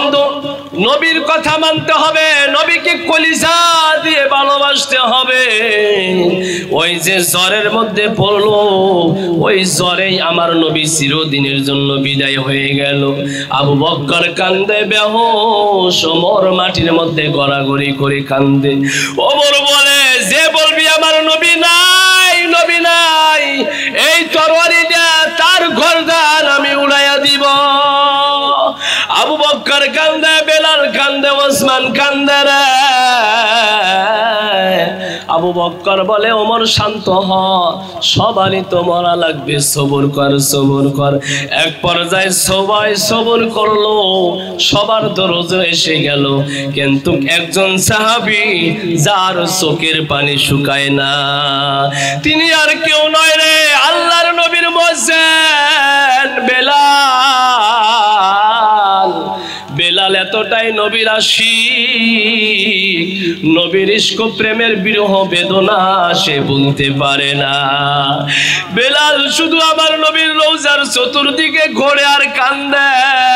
বন্ধু, নবীর কথা মানতে হবে, নবীকে কলিজা দিয়ে ভালোবাসতে হবে। ওই যে জ্বরের মধ্যে পড়লো, ওই জ্বরেই আমার নবী চিরদিনের জন্য বিদায় হয়ে গেল। আবু বকর কান্দে বেহুশ, ওমর মাটির মধ্যে গড়াগড়ি করে কান্দে। ওমর বলে, যে বলবি আমার নবী নাই, নবী নাই, এই তরবারিটা তার গর্দান আমি উড়াইয়া দিব। আবু বকর কান্দে, বেলাল কান্দে, ওসমান কান্দে রে। আবু বকর বলে, ওমর শান্ত হ, সবারই তো মরা লাগবে, সবর কর, সবর কর। এক পর্যায়ে সবাই সবর করলো, সবার দরজ এসে গেল, কিন্তু একজন সাহাবী যার চোখের পানি শুকায় না, তিনি আর কেউ নয় রে, আল্লাহর নবীর মুয়াজ্জিন বেলাল। বেলাল এতটাই নবীর আশিক, নবীর ইশক প্রেমের বিরহ বেদনা সে বলতে পারে না। বেলাল শুধু আমার নবীর রওজার চতুর্দিকে ঘোরে আর কান্দে,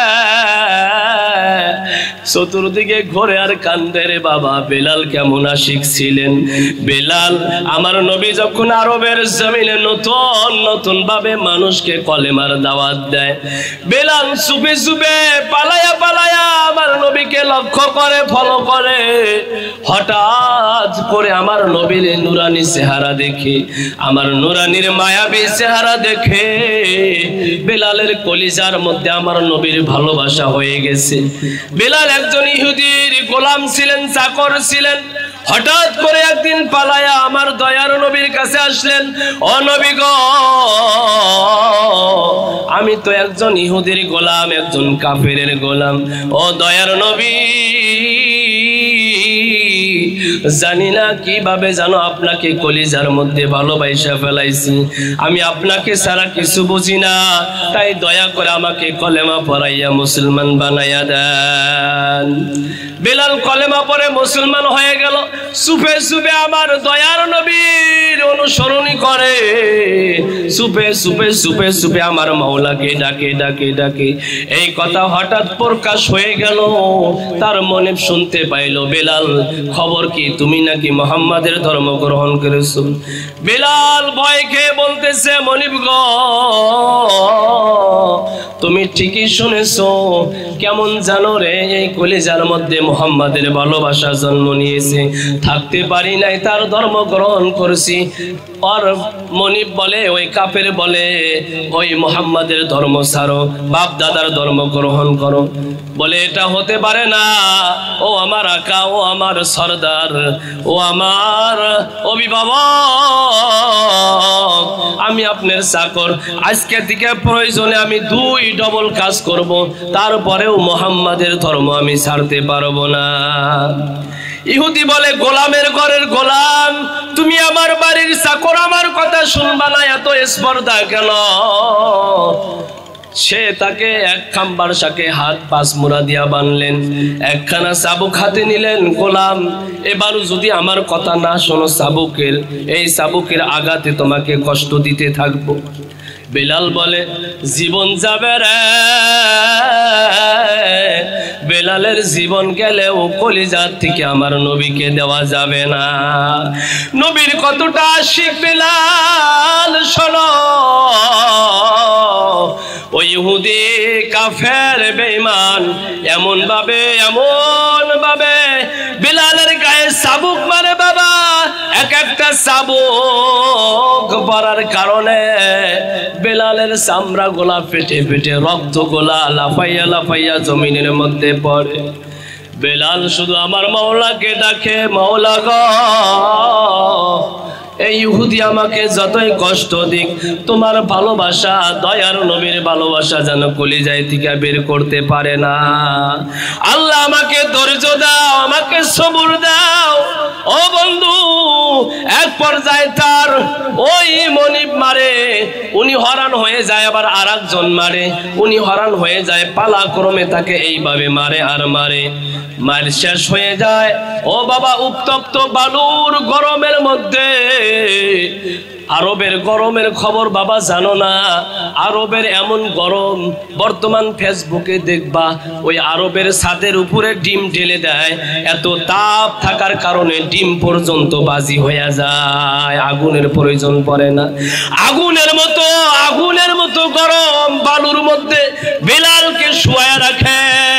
চতুর্দিকে ঘোরে আর কান্দে রে বাবা। বেলাল কেমন আশিক ছিলেন! বেলাল আমার নবী যখন আরবের জমিনে নতুন নতুন ভাবে মানুষকে কলেমার দাওয়াত দেয়, বেলাল চুপে চুপে পালায়া পালায়া আমার নবীকে লক্ষ্য করে, ফলো করে। হঠাৎ করে আমার নবীর নুরানি চেহারা দেখে, আমার নুরানির মায়াবী চেহারা দেখে বেলালের কলিজার মধ্যে আমার নবীর ভালোবাসা হয়ে গেছে। বেলাল একজন ইহুদির গোলাম ছিলেন, চাকর ছিলেন। হঠাৎ করে একদিন পালায়া আমার দয়ার নবীর কাছে আসলেন। ও নবী গো, আমি তো একজন ইহুদির গোলাম, একজন কাফেরের গোলাম। ও দয়ার নবী, জানি না কিভাবে জানো আপনাকে কলিজার মধ্যে ভালোবাসা ফেলাইছি, আমি আপনাকে ছাড়া কিছু বুঝি না, তাই দয়া করে আমাকে কলেমা পড়াইয়া মুসলমান বানাইয়া দেন। বেলাল কলেমা পড়ে মুসলমান হয়ে গেল। সুফে সুফে আমার দয়ার নবীর অনুসরণী করে, সুফে সুফে সুফে সুফে আমার মাওলাকে ডাকে ডাকে ডাকে। এই কথা হঠাৎ প্রকাশ হয়ে গেল, তার মনিব শুনতে পাইল, বেলাল খবর কি, তুমি নাকি মুহাম্মাদের ধর্ম গ্রহণ করেছো? বেলাল ভয় খেয়ে বলতেছে, মনিব গো, তুমি ঠিকই শুনেছো। কেমন জানো রে, এই কলিজার মধ্যে মুহাম্মাদের ভালোবাসা জন্ম নিয়েছে, থাকতে পারি নাই, তার ধর্ম গ্রহণ করেছি। আর মনিব বলে, ওই কাফের বলে, ওই মুহাম্মাদের ধর্ম ছাড়ো, বাপ দাদার ধর্ম গ্রহণ করো। বলে, এটা হতে পারে না, ও আমার আকা, ও আমার সরদার, ও আমার অভিভাবক, আমি আপনার চাকর, আজকে থেকে প্রয়োজনে আমি 2 ডবল কাজ করব, তারপরেও মুহাম্মাদের ধর্ম আমি ছাড়তে পারবো না। ইহুদি বলে, গোলামের ঘরের গোলাম, তুমি আমার বাড়ির চাকর, আমার কথা শুনবা না, এত স্পর্ধা কেন? সে তাকে এক খাম্বার শাকে হাত 5 মুড়া দিয়া বানলেন, একখানা চাবুক হাতে নিলেন। গোলাম, এবার যদি আমার কথা না শোনো, চাবুকের এই চাবুকের আঘাতে তোমাকে কষ্ট দিতে থাকবো। বেলাল বলে, জীবন যাবে রে। বেলালের জীবন গেলেও কলিজার থেকে আমার নবীকে দেওয়া যাবে না। নবীর কতটা আশিক বেলাল শোনো। ওই ইহুদি কাফের বেঈমান এমন ভাবে বেলালের গায়ে চাবুক মারে বাবা, এক একটা চাবুক পড়ার কারণে বেলালের চামড়া গোলা ফেটে ফেটে রক্ত গোলা লাফাইয়া লাফাইয়া জমিনের মধ্যে পড়ে। বেলাল শুধু আমার মাওলাকে ডাকে, মাওলা গো, এই ইহুদি আমাকে যতই কষ্ট দিক, তোমার ভালোবাসা, দয়ার নবীর ভালোবাসা যেন কলিজায় থেকে বের করতে পারে না। আল্লাহ আমাকে ধৈর্য দাও, আমাকে সবর দাও। ও বন্ধু, এক পর্যায়ে তার ওই মনিব মারে, উনি হরান হয়ে যায়, আবার আরেকজন মারে, উনি হরান হয়ে যায়, পালাক্রমে তাকে এইভাবে মারে আর মারে, মার শেষ হয়ে যায়। ও বাবা, উত্তপ্ত বালুর গরমের মধ্যে আরবের গরমের খবর বাবা জানো না? আরবের এমন গরম, বর্তমান ফেসবুকে দেখবা ওই আরবের ছাদের উপরে ডিম ঢেলে দেয়, এত তাপ থাকার কারণে ডিম পর্যন্ত বাজি হয়ে যায়, আগুনের প্রয়োজন পড়ে না। আগুনের মতো গরম বালুর মধ্যে বেলালকে শুয়ায় রাখে।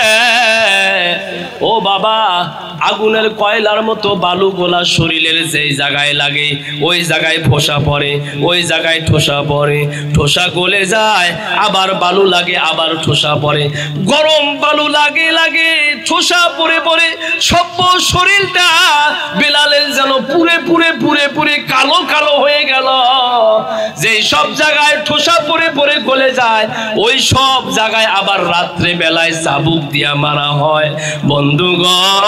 ও বাবা, আগুনের কয়লার মতো বালু গোলা শরীরের যেই জায়গায় লাগে ওই জায়গায় ফোসা পড়ে, ওই জায়গায় ঠোসা পড়ে, ঠোসা গলে যায়, আবার বালু লাগে, আবার ঠোসা পড়ে। গরম বালু লাগে ঠোসা পড়ে সব শরীরটা বেলালের যেন পুরে কালো কালো হয়ে গেল। যেই সব জায়গায় ঠোসা পড়ে গলে যায় ওই সব জায়গায় আবার রাত্রে বেলায় চাবুক দিয়া মারা হয়। বন্ধুগণ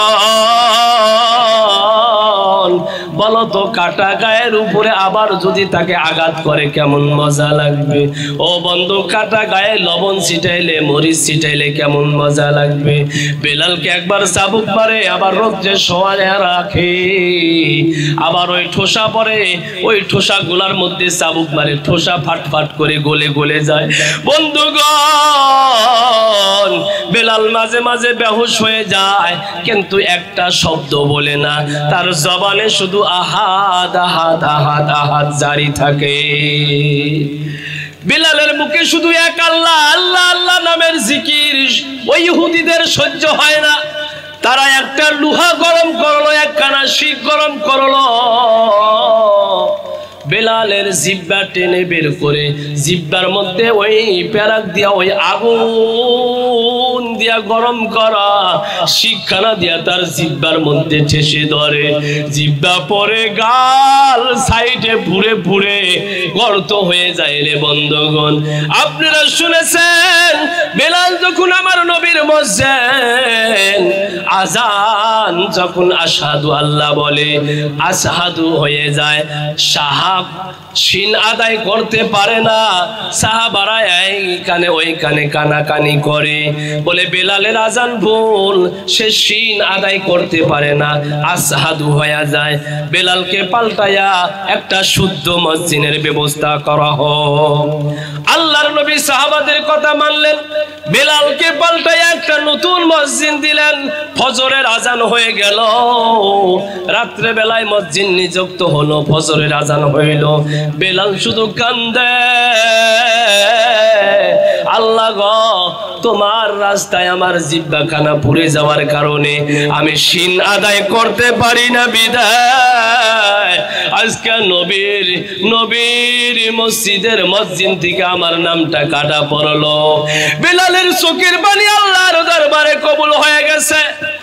বলো তো, কাটা গায়ের উপরে আবার যদি তাকে আঘাত করে কেমন মজা লাগবে? ও বন্ধু, কাটা গায়ে লবণ ছিটাইলে, মরিচ ছিটাইলে কেমন মজা লাগবে? বেলালকে একবার চাবুক মারে, আবার রোদ্রে শোয়ারে রাখে, আবার ওই ঠোসা পরে, ওই ঠোসা গুলার মধ্যে চাবুক মারে, ঠোসা ফাট করে গলে যায়। বন্ধুগণ বেলাল মাঝে মাঝে বেহুশ হয়ে যায়, কিন্তু একটা শব্দ বলে না, তার জবানে শুধু আহাদ আহাদ আহাদ আহাদ জারি থাকে। বেলালের মুখে শুধু এক আল্লাহ আল্লাহ আল্লাহ নামের জিকির। ওই ইহুদিদের সহ্য হয় না, তারা একটা লোহা গরম করলো, একখানা শিক গরম করলো, বেলালের জিব্বা টেনে বের করে জিব্বার মধ্যে ওই প্যারাক দিয়া, ওই আগুন দিয়া গরম করা শিকখানা দিয়া তার জিব্বার মধ্যে ঠেসে ধরে। জিব্বা পরে গাল সাইডে পুরে গর্ত হয়ে যায়। রে বন্ধুগণ, আপনারা শুনেছেন বেলাল যখন আমার নবীর মসজিদ আজান যখন আশহাদু আল্লাহ বলে, আশহাদু হয়ে যায়, সাহাব শিন আদায় করতে পারে না। সাহাবারা এইখানে ওইখানে কানাকানি করে, বলে বেলালের আজান ভুল, সে শিন আদায় করতে পারে না, আশহাদু হয়ে যায়। বেলালকে পাল্টায়া একটা শুদ্ধ মসজিদের ব্যবস্থা করা হোক। আল্লাহর নবী সাহাবাদের কথা মানলেন, বেলালকে পাল্টায়া একটা নতুন মসজিদ দিলেন। ফজরের আজান হয়ে গেল, রাত্রে বেলায় মসজিদ নিযুক্ত হলো, ফজরের আজান হইল, বেলাল শুধু কান্দে, আল্লাহ গো, তোমার রাস্তায় আমার জিহ্বাখানা পুড়ে যাওয়ার কারণে আমি শিন আদায় করতে পারি না, বিদায় আজকে নবীর মসজিদের মসজিদ থেকে আমার নামটা কাটা পড়লো। বেলালের চোখের পানি আল্লাহর দরবারে কবুল হয়ে গেছে।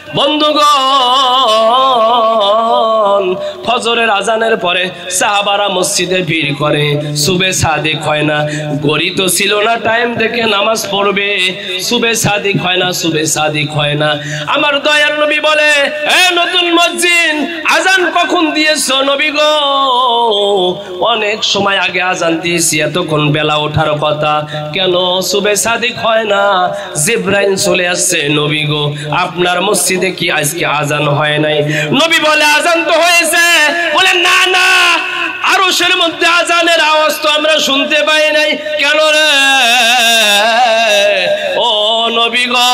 বন্ধুগণ, ফজরের আজানের পরে সাহাবারা মসজিদে ভিড় করে, সুবে সাদিক হয় না, গড়ি তো ছিল না টাইম দেখে নামাজ পড়বে, সুবে সাদিক হয় না। আমার দয়ার নবী বলে, এ নতুন মসজিদ, আজান কখন দিয়েছো নবী গো? অনেক সময় আগে আজান দিয়েছি, এতক্ষণ বেলা ওঠার কথা, কেন সুবে সাদিক হয় না? জিবরাইল চলে আসছে, নবী গো আপনার মসজিদে কি আজকে আজান হয় নাই? নবী বলে, আজান তো হয়েছে। বলে, না না, আরশের মধ্যে আজানের আওয়াজ তো আমরা শুনতে পাই নাই। কেন রে? ও নবী গো,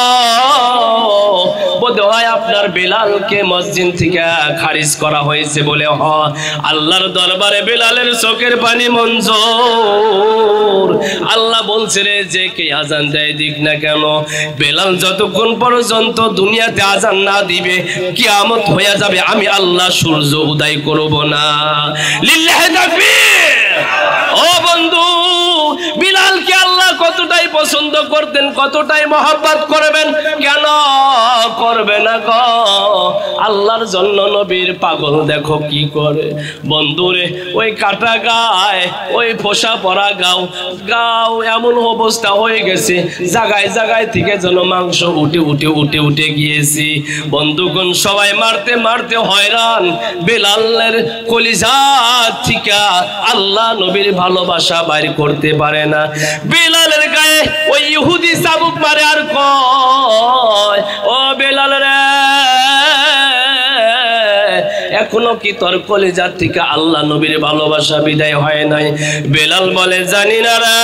বোধহয় আপনার বেলালকে মসজিদ থেকে খারিজ করা হয়েছে। বলে, হ, আল্লাহর দরবারে বেলালের চোখের পানি মঞ্জুর। আল্লাহ বলছে রে, যে কে আজান দেয় দিক না কেন, বেলাল যতক্ষণ পর্যন্ত দুনিয়াতে আজান না দিবে কিয়ামত হয়ে যাবে, আমি আল্লাহ সূর্য উদয় করব না। লিল্লাহি তাকবীর। ও বন্ধু, বিলালকে আল্লাহ কতটাই পছন্দ করতেন, কতটাই মহব্বত করবেন, কেন করবে না গো? আল্লাহর জন্য নবীর পাগল দেখো কি করে। বন্ধুরে, ওই কাটা গায়, ওই ফোসা পরা গাও এমন অবস্থা হয়ে গেছে, জায়গায় জায়গায় থেকে যেন মাংস উঠে গিয়েছি। বন্ধুগণ, সবাই মারতে মারতে হয়রান। বেলালের কলিজা থেকে আল্লাহ নবীর ভালোবাসা বাইর করতে পারে না। বেলালের গায়ে ওই ইহুদি চাবুক মারে আর কয়, ও বেলাল রে, এখনো কি তোর কলিজার থেকে আল্লাহ নবীর ভালোবাসা বিদায় হয় নাই? বেলাল বলে জানি না রে,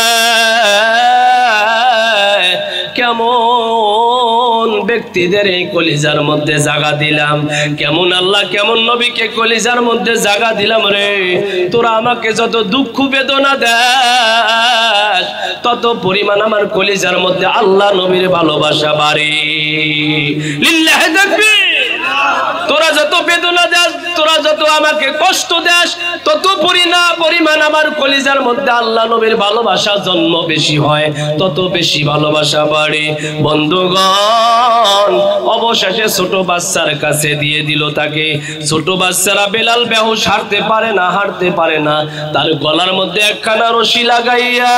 কেমন ব্যক্তিদের এই কলিজার মধ্যে জায়গা দিলাম, কেমন আল্লাহ কেমন নবীকে কলিজার মধ্যে জায়গা দিলাম রে। তোরা আমাকে যত দুঃখ বেদনা দেস তত পরিমাণ আমার কলিজার মধ্যে আল্লাহ নবীর ভালোবাসা বাড়ে। লিল্লাহি তাকবীর। তোরা যত বেদনা দেস, তোরা যত আমাকে কষ্ট দেস, তত পরিমাণ আমার কলিজার মধ্যে আল্লাহ নবীর ভালোবাসা জন্ম বেশি হয়, তত বেশি ভালোবাসা বাড়ে। বন্ধুগণ, অবশেষে ছোট বাচ্চার কাছে দিয়ে দিল তাকে। ছোট বাচ্চারা বেলাল বেহুশ, হাঁটতে পারে না। তার গলার মধ্যে একখানা রশি লাগাইয়া,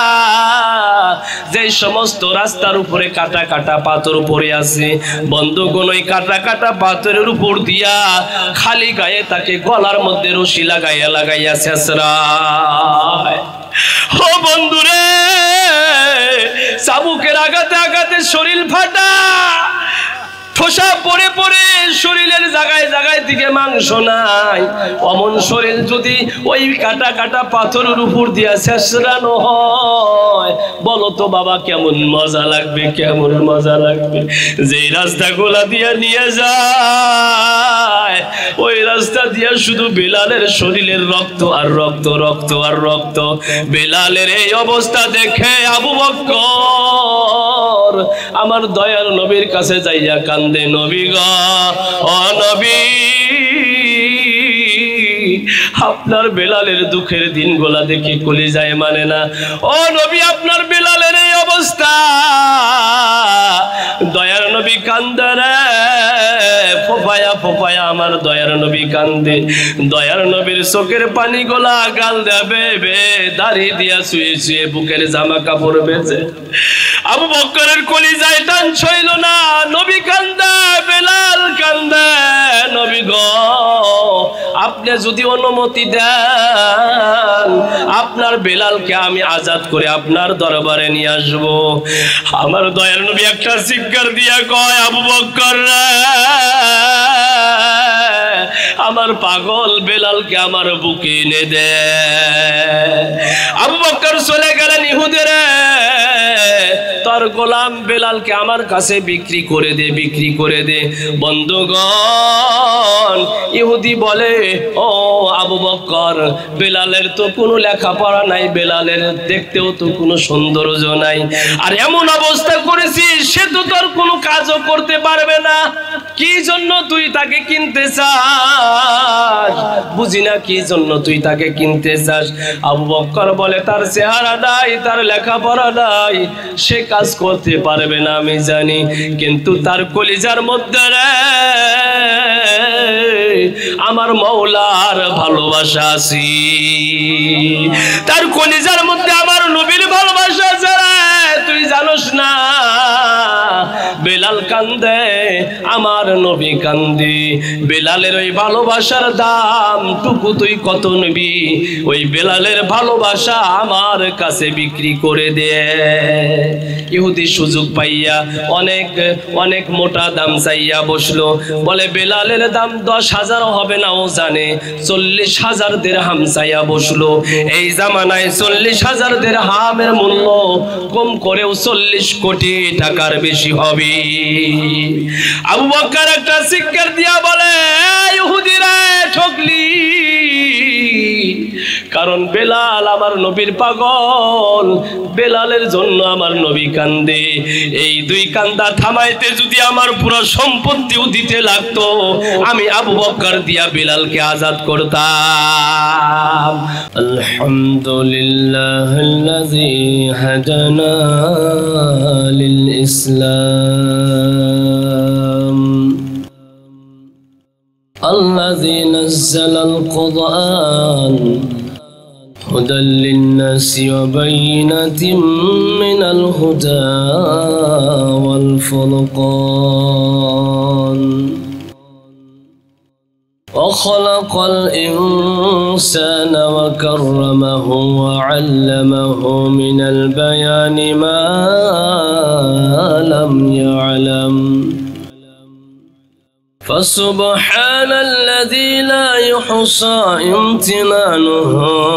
যে সমস্ত রাস্তার উপরে কাটা কাটা পাথর পড়ে আছে, বন্ধুগণ ওই কাটা কাটা পাথরের উপর দিয়া খালি গায়ে তাকে গলার মধ্যে রশি লাগাইয়া ছেঁচড়ায়। ও বন্ধুরে, চাবুকের আঘাতে শরীর ফাটা, ঠোসা পড়ে পড়ে শরীরের জায়গায় থেকে মাংস নাই। অমন শরীর যদি ওই কাটা কাটা পাথরের উপর দিয়া ছেঁচড়ানো হয়, বলো তো বাবা কেমন মজা লাগবে, কেমন মজা লাগবে। যেই রাস্তাগুলা দিয়া নিয়ে যায়, ওই রাস্তা দিয়া শুধু বেলালের শরীরের রক্ত আর রক্ত, রক্ত আর রক্ত। বেলালের এই অবস্থা দেখে আবু বকর আমার দয়াল নবীর কাছে যাইয়া কান্দে, নবী গো, ও নবী, আপনার বেলালের দুঃখের দিনগুলা দেখি কলিজায় মানে না। ও নবী, আপনার বেলালের এই অবস্থা। দয়ার নবী কান্দে রে, ফোপায়া ফোপায়া আমার দয়ার নবী কান্দে। দয়ার নবীর চোখের পানি গোলা গাল দেবে দাড়ি দিয়া শুয়ে শুয়ে বুকের জামা কাপড় বেঁচে। আবু বকরের কলিজায় টান ছইল না। নবী কান্দে, বেলাল কান্দে, নবী গো, আপনি যদি অনুমতি দেন, আপনার বেলালকে আমি আজাদ করে আপনার দরবারে নিয়ে আসবো। আমার দয়ার নবী একটা চিৎকার দিয়া কয়, আবু বকর রে, আমার পাগল বেলালকে আমার বুকে এনে দে। আবু বকর চলে গেলেন, ইহুদের তোর গোলাম বেলালকে আমার কাছে বিক্রি করে দে, বিক্রি করে দে। বন্ধুগণ, ইহুদি বলে, ও আবু বকর, বেলালের তো কোনো লেখাপড়া নাই, বেলালের দেখতেও তো কোনো সৌন্দর্য নাই, আর এমন অবস্থা করেছিস সে তো তোর কোনো কাজও করতে পারবে না, কি জন্য তুই তাকে কিনতে চাস? বুঝি না কি জন্য তুই তাকে কিনতে চাস। আবু বকর বলে, তার চেহারা নাই, তার লেখাপড়া নাই, সে কাজ করতে পারবে না আমি জানি, কিন্তু তার কলিজার মধ্যে রে আমার মওলার ভালোবাসা আছে, তার কলিজার মধ্যে আমার নবীর ভালোবাসা আছে। তুই জানোস না, বেলাল কান্দে, আমার নবী কান্দে। বেলালের ওই ভালোবাসার দাম টুকু তুই কত নিবি? ওই বেলালের ভালোবাসা আমার কাছে বিক্রি করে দে। ইহুদি সুযোগ পাইয়া অনেক অনেক মোটা দাম চাইয়া বসলো। বলে বেলালের দাম 10,000 হবে না, ও জানে 40,000 দিরহাম চাইয়া বসলো। এই জামানায় 40,000 দিরহামের মূল্য কম করেও 40 কোটি টাকার বেশি হবে। আবু বকর একটা চিৎকার দিয়া বলে, ইহুদিরা ঠকলি, কারণ বেলাল আমার নবীর পাগল, বেলালের জন্য আমার নবী কান্দে। এই দুই কান্দা থামাইতে যদি আমার পুরো সম্পত্তিও দিতে লাগতো, আমি আবু বকর দিয়া বেলালকে আজাদ করতাম। আলহামদুলিল্লাহিল্লাযী হাদানা লিল ইসলাম الذي نزل القرآن هدى للناس وبينات من الهدى والفرقان وخلق الإنسان وكرمه وعلمه من البيان ما لم يعلم فسبحان الذي لا يحصى امتنانه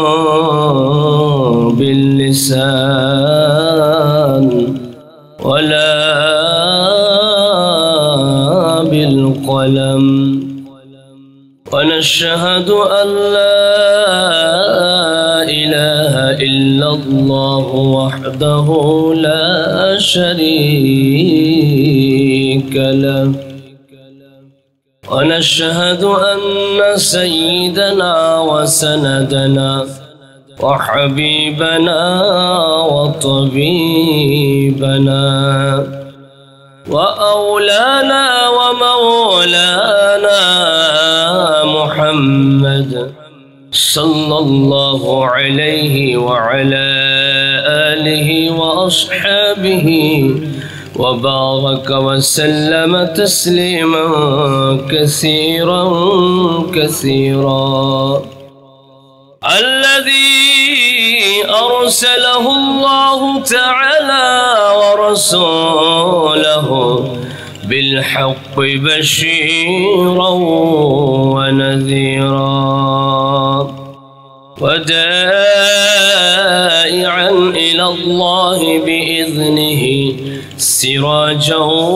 باللسان ولا بالقلم ونشهد أن لا إله إلا الله وحده لا شريك له ونشهد أن سيدنا وسندنا وحبيبنا وطبيبنا وأولانا ومولانا محمد صلى الله عليه وعلى آله وأصحابه وبارك وسلم تسليما كثيرا كثيرا الذي أرسله الله تعالى ورسوله بالحق بشيرا ونذيرا ودائعا إلى الله بإذنه سراجا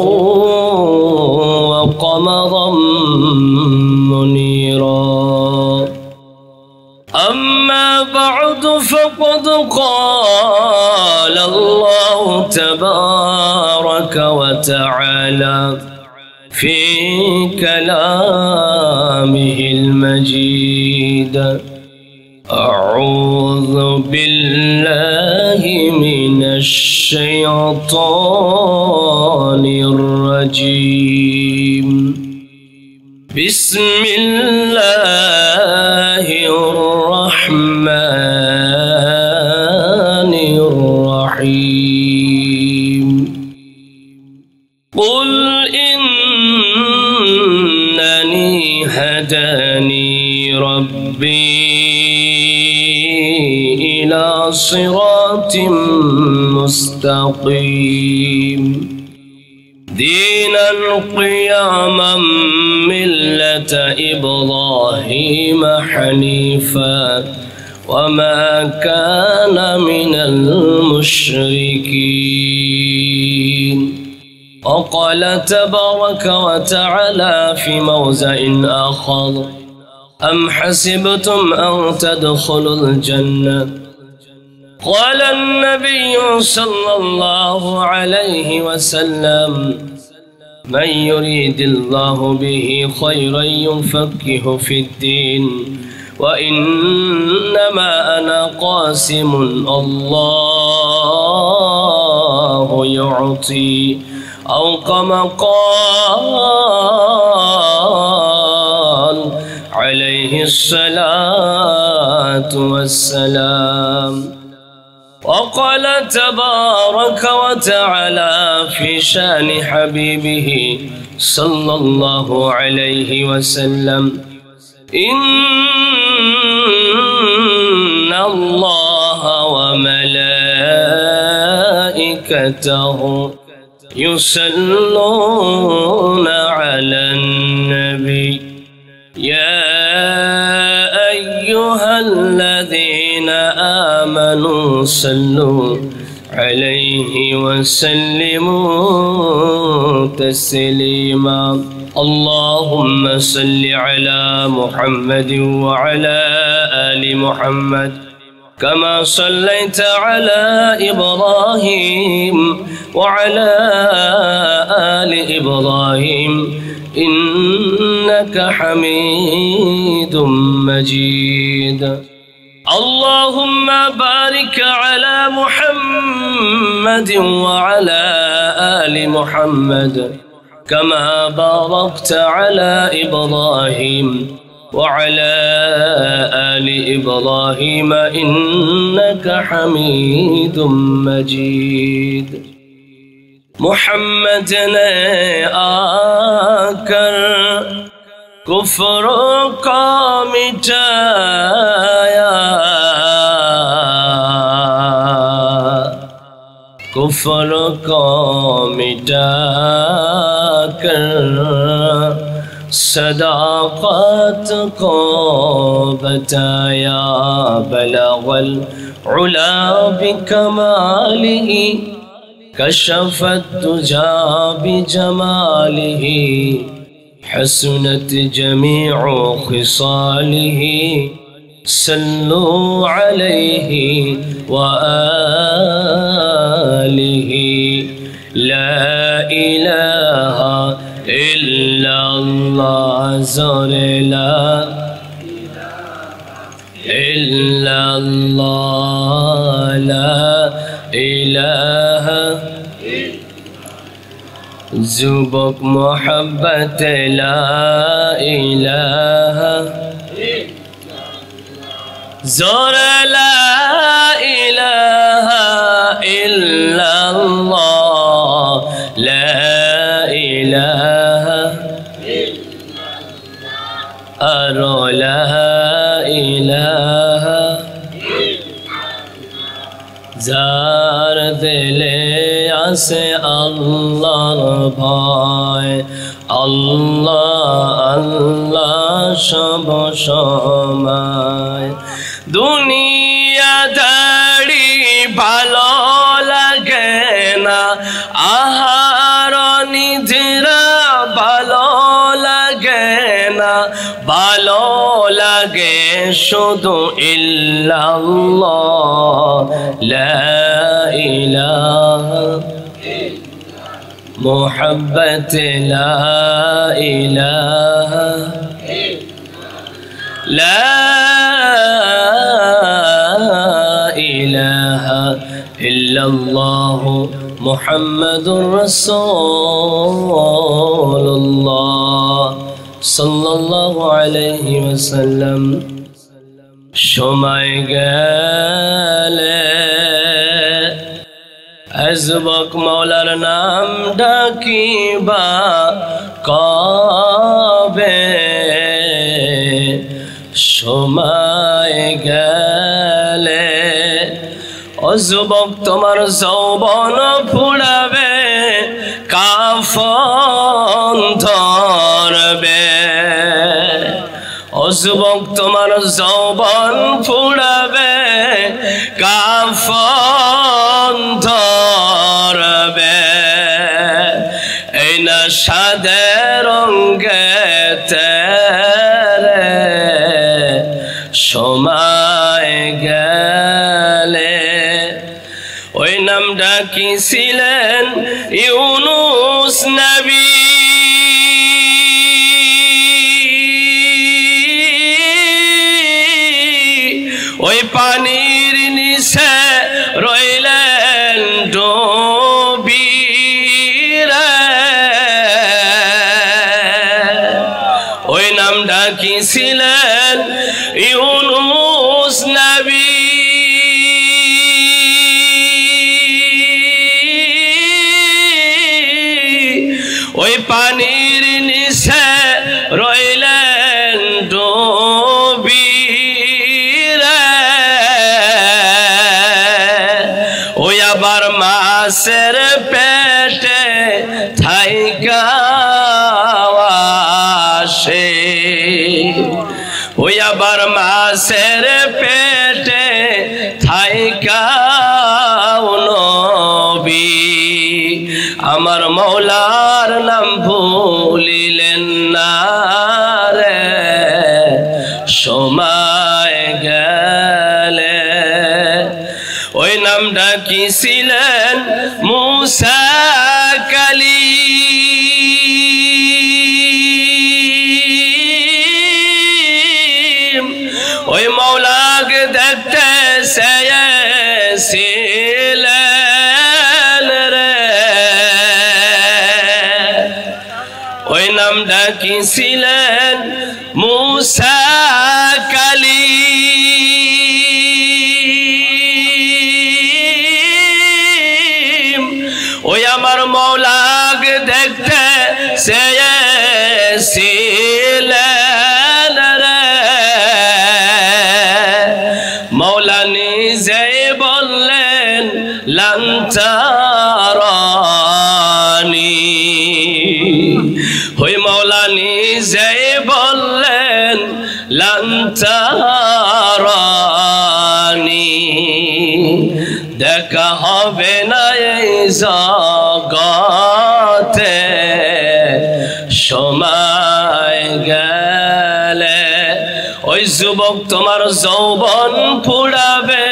وقمرا منيرا أما بعد فقد قال الله تبارك وتعالى في كلامه المجيد أعوذ بالله من الشيطان الرجيم بسم الله الرحمن الرحيم قل إنني هداني ربي إلى صراط مستقيم دينا قياما ملة إبراهيم حنيفا وما كان من المشركين وقال تبارك وتعالى في موضع آخر أم حسبتم أن تدخلوا الجنة قال النبي صلى الله عليه وسلم من يريد الله به خيرا يفقهه في الدين وإنما أنا قاسم الله يعطي أو كما قال عليه الصلاة والسلام وقال تبارك وتعالى في شان حبيبه صلى الله عليه وسلم إن الله وملائكته يصلون على النبي يا أيها الذين آمنوا صلوا عليه وسلموا تسليما اللهم صل على محمد وعلى آل محمد كما صليت على إبراهيم وعلى آل إبراهيم إنك حميد مجيد اللهم بارك على محمد وعلى آل محمد كما باركت على إبراهيم وعلى آل إبراهيم إنك حميد مجيد محمد نے آکر کفر کا مٹایا کفر کو مٹا کر صداقت کو بتایا بلغ العلا بکمالہ کشف الدجى بجماله حسنت جميع خصاله صلوا عليه وآله لا إله إلا الله زور لا إلا الله لا إله زبق محبت لا إله زور لا إله إلا الله لا إله أرى لا إله زار دلے آسے اللہ بھائی اللہ اللہ شب شمائے দুনিয়া দাড়ি ভালো লাগে না আহার নিদ্রা ভালো লাগে না ভালো লাগে শুধু ইল্লাল্লাহ লা ইলাহা মুহাব্বত লা ইলাহা لا إله إلا الله محمد رسول الله صلى الله عليه وسلم সময় গেলে আজবক মৌলার নাম ডাকিবা কবে সময় গেলে ও যুবক তোমার যৌবন ফুরাবে কাফন ধরবে ও যুবক তোমার যৌবন ফুরাবে কাফন ধরবে এই না সাদের রঙেতে সময় গেলে ওই নাম ডাকিছিলেন ইউনুস নবী ওই পানির নিচে রইলেন ডুবি ওই নাম ডাকিছিলেন ইউনুস নবী ওই পানির নিচে রইলেন ডুবি ওই আবার মাছের পেটে থাইকা আসে ওই আবার মাছের পেটে থাইকা নবী আমার মৌলার নাম ভুলিলেন না রে সময় গেলে ওই নাম ডাকিছিলেন মুসা কালীম ওই মৌলাক দেখতে চেয়েছিলেন রে ওই নাম ডাকিছিলেন মুসা কালীম ওই আমার মৌলাক দেখতে চেয়েছিলেন রে মৌলা নিজে বললেন লান তারানি ওই মৌলা নিজেই বললেন লান তারানি, দেখা হবে না এই জগতে, সময় গেলে ওই যুবক তোমার যৌবন পুড়াবে,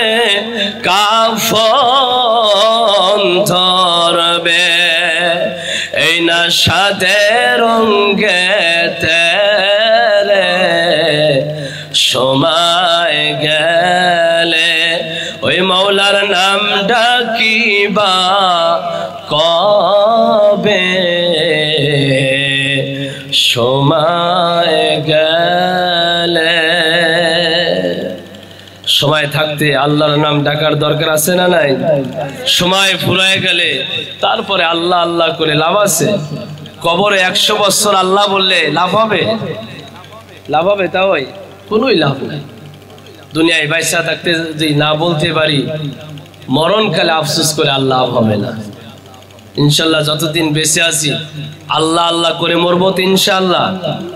কাফন ধরবে, এই না সাদের রঙ্গেতে রে, সময় গেলে ওই মৌলার নাম ডাকিবা কবে, সময় গেলে। সময় থাকতে আল্লাহর নাম ডাকার দরকার আছে না নাই? সময় ফুরায় গেলে তারপরে আল্লাহ আল্লাহ করে লাভ আছে? কবরে 100 বছর আল্লাহ বললে লাভ হবে? লাভ হবে? তা ওই কোনোই লাভ নেই। দুনিয়ায় বাইসা থাকতে যদি না বলতে পারি, মরণকালে আফসোস করে আল্লাহ হবে না। ইনশাল্লাহ যতদিন বেঁচে আছি আল্লাহ আল্লাহ করে মরবো তো ইনশাল্লাহ।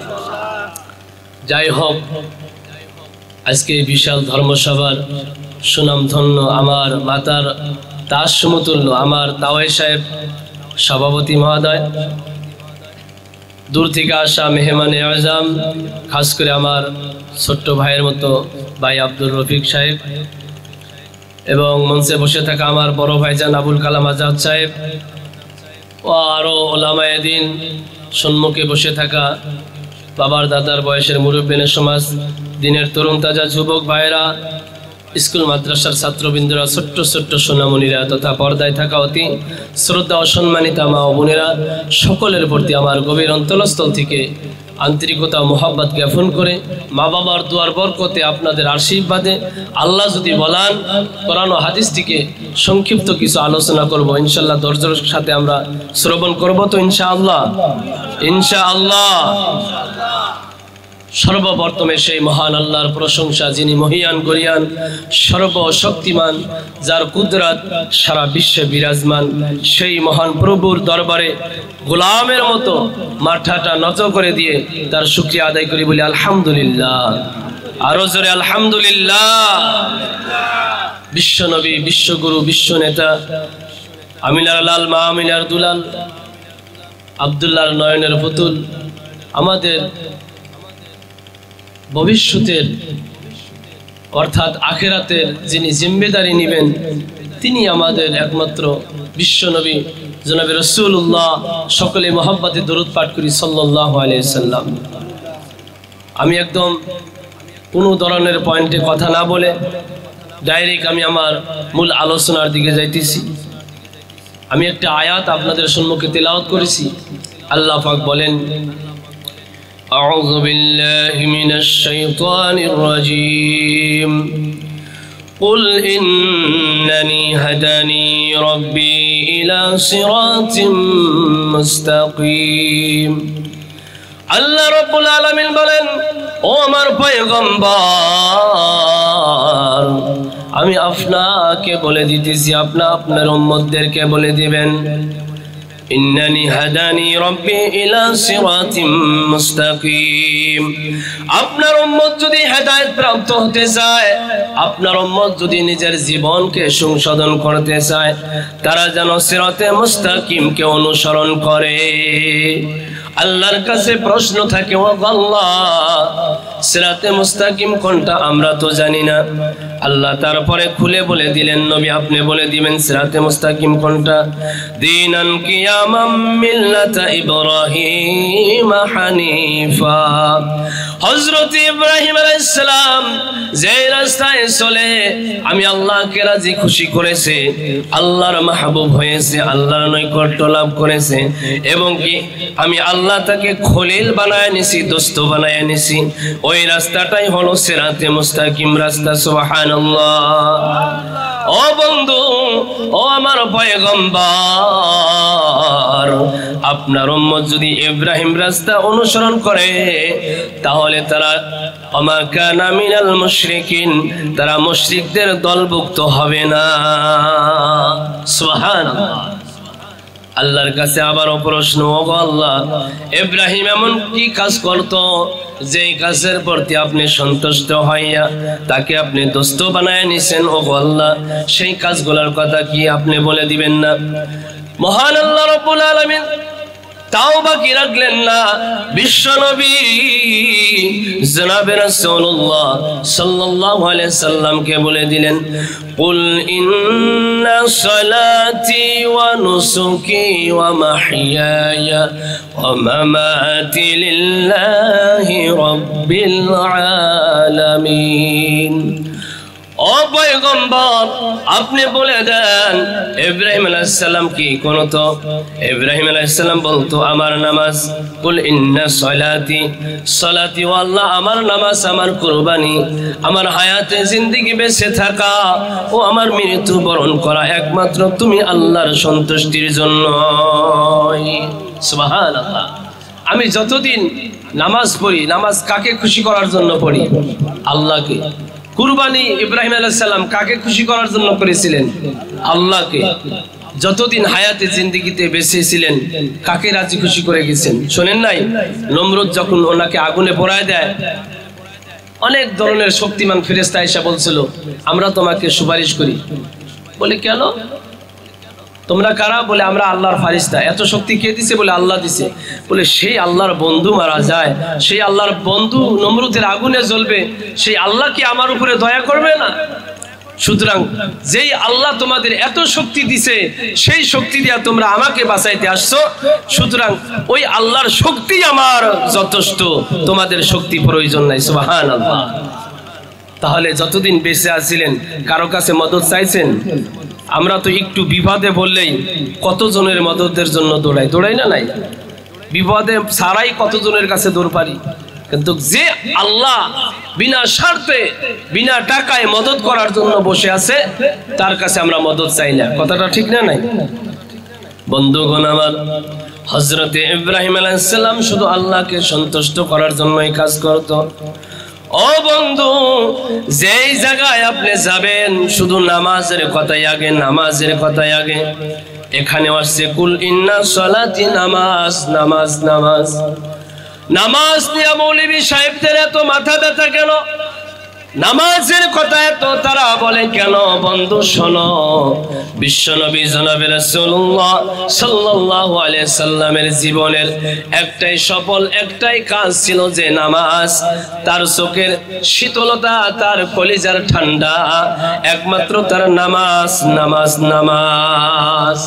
যাই হোক, আজকে বিশাল ধর্মসভার সুনামধন্য আমার মাতার তার সমতুল্য আমার তাওয়াই সাহেব সভাপতি মহোদয়, দূর থেকে আসা মেহমানে আজম, খাস করে আমার ছোট্ট ভাইয়ের মতো ভাই আব্দুর রফিক সাহেব, এবং মঞ্চে বসে থাকা আমার বড় ভাইজান আবুল কালাম আজাদ সাহেব ও আরও ওলামায়ে দ্বীন, সম্মুখে বসে থাকা বাবার দাদার বয়সের মুরব্বিনের সমাজ, দিনের তরুণ তাজা যুবক ভাইয়েরা, স্কুল মাদ্রাসার ছাত্রবৃন্দরা, ছোট্ট ছোট্ট সোনামণিরা তথা পর্দায় থাকা অতি শ্রদ্ধা ও সম্মানিতা মা ও বোনেরা, সকলের প্রতি আমার গভীর অন্তরস্থল থেকে আন্তরিকতা মোহাব্বত জ্ঞাপন করে মা বাবার দুয়ার বরকতে আপনাদের আশীর্বাদে আল্লাহ যদি বলান, কোরআন ও হাদিস থেকে সংক্ষিপ্ত কিছু আলোচনা করব ইনশাআল্লাহ। ধৈর্যের সাথে আমরা শ্রবণ করব তো ইনশাআল্লাহ। ইনশাআল্লাহ। সর্বপ্রথমে সেই মহান আল্লাহর প্রশংসা, যিনি মহিয়ান গরিয়ান, সর্বশক্তিমান, যার কুদরত সারা বিশ্বে বিরাজমান, সেই মহান প্রভুর দরবারে গোলামের মতো মাথাটা নত করে দিয়ে তার শুকরিয়া আদায় করি, বলি আলহামদুলিল্লাহ। আরো জোরে আলহামদুলিল্লাহ। বিশ্বনবী, বিশ্বগুরু, বিশ্ব নেতা, আমিনার লাল, মা আমিনার দুলাল, আব্দুল্লাহর নয়নের পুতুল, আমাদের ভবিষ্যতের অর্থাৎ আখিরাতের যিনি জিম্মেদারি নেবেন, তিনি আমাদের একমাত্র বিশ্বনবী জনাবে রাসূলুল্লাহ। সকলে মহব্বতে দরুদ পাঠ করি সাল্লাল্লাহু আলাইহি সাল্লাম। আমি একদম কোনো ধরনের পয়েন্টে কথা না বলে ডাইরেক্ট আমি আমার মূল আলোচনার দিকে যাইতেছি। আমি একটা আয়াত আপনাদের সম্মুখে তেলাওয়াত করেছি। আল্লাহ পাক বলেন, أعوذ بالله من الشيطان الرجيم قل إنني هداني ربي إلى صراط مستقيم। আল্লাহ রাব্বুল আলামিন বলেন, ও আমার পয়গম্বর, আমি আপনাকে বলে দিতেছি, আপনার উম্মতদেরকে বলে দিবেন, ইন্নানি হাদানি রব্বি ইলা সিরাতিম মুস্তাকিম। আপনার উম্মত যদি হেদায়েত প্রাপ্ত হতে চায়, আপনার উম্মত যদি নিজের জীবনকে সংশোধন করতে চায়, তারা যেন সিরাতে মুস্তাকিমকে অনুসরণ করে। আল্লাহর কাছে প্রশ্ন থাকে, ও আল্লাহ, সিরাতে মুস্তাকিম কোনটা? আমরা তো জানি না। আল্লাহ তারপরে খুলে বলে দিলেন, নবী আপনি বলে দিবেন সিরাতে মুস্তাকিম কোনটা? দীনান কিয়ামাম মিল্লাতা ইব্রাহিম হানিফা। হযরত ইব্রাহিম আলাইহিস সালাম যে রাস্তায় চলে আমি আল্লাহকে রাজি খুশি করেছে, আল্লাহর মাহবুব হয়েছে, আল্লাহর নৈকট্য লাভ করেছে, এবং কি আমি আল্লাহ তাকে খলিল বানায় নিছি, দোস্ত বানায় নিছি, ওই রাস্তাটাই হলো সিরাতে মুস্তাকিম রাস্তা। সুবহানাল্লাহ। ও বন্ধু, ও আমার পয়গম্বর, আপনার উম্মত যদি ইব্রাহিম রাস্তা অনুসরণ করে, তাহলে তারা ওমা কানা মিনাল মুশরিকিন, তারা মুশরিকদের দলভুক্ত হবে না। সুবহানাল্লাহ। আল্লাহর কাছে আবারও প্রশ্ন, ওগো আল্লাহ, ইব্রাহিম এমন কি কাজ করত যেই কাজের প্রতি আপনি সন্তুষ্ট হইয়া তাকে আপনি দোস্ত বানায় নিছেন? ওগো আল্লাহ, সেই কাজগুলোর কথা কি আপনি বলে দিবেন না? মহান আল্লাহ রাব্বুল আলামিন তাও বাকি রাখলেন না, বিশ্ব নবী জনাবে রাসূলুল্লাহ সাল্লাল্লাহু আলাইহি সাল্লামকে বলে দিলেন, কুল ইন্না সালাতি ওয়া নুসুকি ওয়া মাহইয়ায়া ওয়া মামাতি লিল্লাহি রাব্বিল আলামিন। ও পয়গম্বর, আপনি বলে দেন ইব্রাহিম আলাইহিস সালাম কি করতো? ইব্রাহিম আলাইহিস সালাম বলতো, আমার নামাজ, কুল ইন্না সালাতি, সালাতি ও আল্লাহ, আমার নামাজ, আমার কুরবানি, আমার হায়াতে জিন্দেগি বেঁচে থাকা ও আমার মৃত্যু বরণ করা একমাত্র তুমি আল্লাহর সন্তুষ্টির জন্য। সুবহানাল্লাহ। আমি যতদিন নামাজ পড়ি, নামাজ কাকে খুশি করার জন্য পড়ি? আল্লাহকে। কুরবানি ইব্রাহিম আলাইহিস সালাম কাকে খুশি করার জন্য করেছিলেন? আল্লাহকে। যতদিন হায়াতে জিন্দেগিতে বেঁচে ছিলেন কাকে রাজি খুশি করে গেছেন? শোনেন নাই, নমরুদ যখন ওনাকে আগুনে পোড়ায় দেয়, অনেক ধরনের শক্তিমান ফেরেশতা এসে বলছিল, আমরা তোমাকে সুপারিশ করি। বলে কেন? তোমরা কারা? বলে আমরা আল্লাহর ফারিস্তা। এত শক্তি কে দিছে? বলে আল্লাহ দিছে। বলে সেই আল্লাহর বন্ধু মারা যায়, সেই আল্লাহর বন্ধু নমরুদের আগুনে জ্বলবে, সেই আল্লাহ কি আমার উপরে দয়া করবে না? সুতরাং যেই আল্লাহ তোমাদের এত শক্তি দিছে, সেই শক্তি দিয়ে তোমরা আমাকে বাঁচাইতে আসছো, সুতরাং ওই আল্লাহর শক্তি আমার যথেষ্ট, তোমাদের শক্তি প্রয়োজন নাই। সুবহানাল্লাহ। তাহলে যতদিন বেঁচে আছিলেন কারো কাছে মদত চাইছেন? আমরা তো একটু বিপদে বললেই কতজনের মদতের জন্য দৌড়াই না? নাই, বিপদে ছাড়াই কতজনের কাছে দৌড় পারি। কিন্তু যে আল্লাহ বিনা স্বার্থে বিনা টাকায় মদত করার জন্য বসে আছে, তার কাছে আমরা মদত চাই না। কথাটা ঠিক না? নাই বন্ধুগণ আমার, হযরতে ইব্রাহিম আলাইহিস সালাম শুধু আল্লাহকে সন্তুষ্ট করার জন্যই কাজ করত। ও বন্ধু, যেই জায়গায় আপনি যাবেন শুধু নামাজের কথাই আগে, নামাজের কথাই আগে। এখানে আসছে কুল ইন্না সালাতি, নামাজ, নামাজ, নামাজ। নামাজ নিয়ে মৌলভী সাহেবদের এত মাথা ব্যথা কেন? নামাজের কথা এত তারা বলে কেন? বন্ধু শোনো, বিশ্বনবী জনাবে রাসূলুল্লাহ সাল্লাল্লাহু আলাইহি সাল্লামের জীবনের একটাই সফল, একটাই কাজ ছিল যে নামাজ। তার চোখের শীতলতা, তার কলিজার ঠান্ডা একমাত্র তার নামাজ, নামাজ, নামাজ।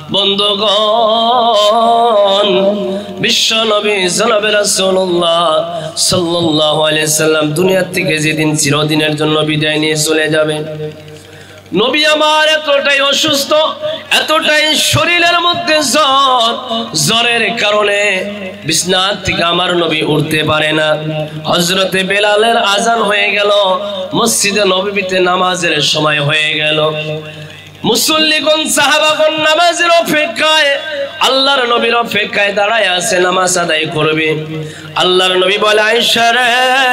বন্ধুগণ, বিশ্বনবী জনাবে রাসূলুল্লাহ সাল্লাল্লাহু আলাইহি সাল্লাম দুনিয়া থেকে যেদিন চিরদিনের জন্য বিদায় নিয়ে চলে যাবে, নবী আমার এতটাই অসুস্থ, এতটাই শরীরের মধ্যে জ্বর, জ্বরের কারণে বিছানা থেকে আমার নবী উঠতে পারে না। হযরতে বেলালের আজান হয়ে গেল, মসজিদে নববীতে নামাজের সময় হয়ে গেল। মুসল্লিগণ, সাহাবাগণ নামাজের অপেক্ষায়, আল্লাহর নবীর অপেক্ষায় দাঁড়ায় আছে, নামাজ আদায় করবে। আল্লাহর নবী বলে, আয়েশা রে,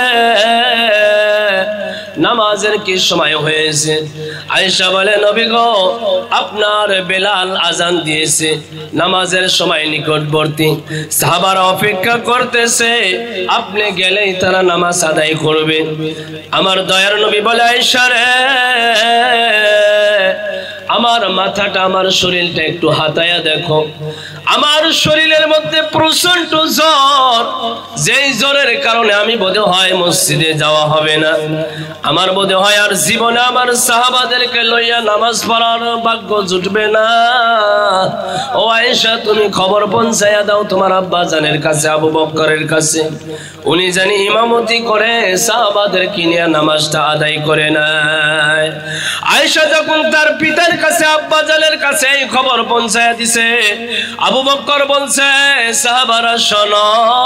নামাজের কি সময় হয়েছে? আয়েশা বলে, নবী গো, আপনার বেলাল আজান দিয়েছে, নামাজের সময় নিকটবর্তী, সাহাবারা অপেক্ষা করতেছে, আপনি গেলেই তারা নামাজ আদায় করবে। আমার দয়ার নবী বলে, আয়েশা রে, আমার মাথাটা, আমার শরীরটা একটু হাতায়া দেখো। আমার শরীরের মধ্যে প্রচন্ড জ্বর, যেই জ্বরের কারণে আমি বোধ হয় মসজিদে যাওয়া হবে না, আমার বোধ হয় আর জীবনে আমার সাহাবাদেরকে লইয়া নামাজ পড়ার ভাগ্য জুটবে না। ও আয়েশা, তুমি খবর পৌঁছায়া দাও তোমার আব্বা জানের কাছে, আবু বকরের কাছে, উনি জানি ইমামতি করে সাহাবাদেরকে নিয়ে নামাজটা আদায় করে নাই। আয়েশা যখন তার পিতার কাছে, আব্বা জানের কাছে এই খবর পৌঁছায়া দিছে, আবু বকর বলছে, সাহাবারা শোনো,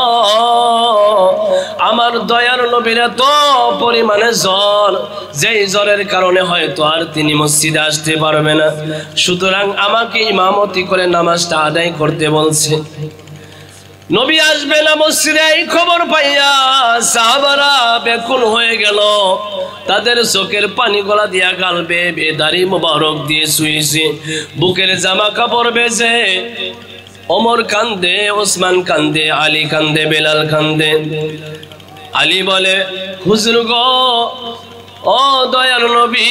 আমার দয়ার নবীর এত পরিমাণে জ্বর, যেই জ্বরের কারণে হয়তো আর তিনি মসজিদে আসতে পারবে না, সুতরাং আমাকে ইমামতি করে নামাজটা আদায় করতে বলছে। নবী আসবে না মসজিদে, এই খবর পাইয়া সাহাবারা বেকুল হয়ে গেল। তাদের চোখের পানি গলা দিয়া গাল বেয়ে দাড়ি মোবারক দিয়ে শুয়েছে, বুকের জামা কাপড় বেজে ওমর কান্দে, ওসমান কান্দে, আলী কান্দে, বেলাল কান্দে। আলী বলে, হুজুর গো, ও দয়াল নবী,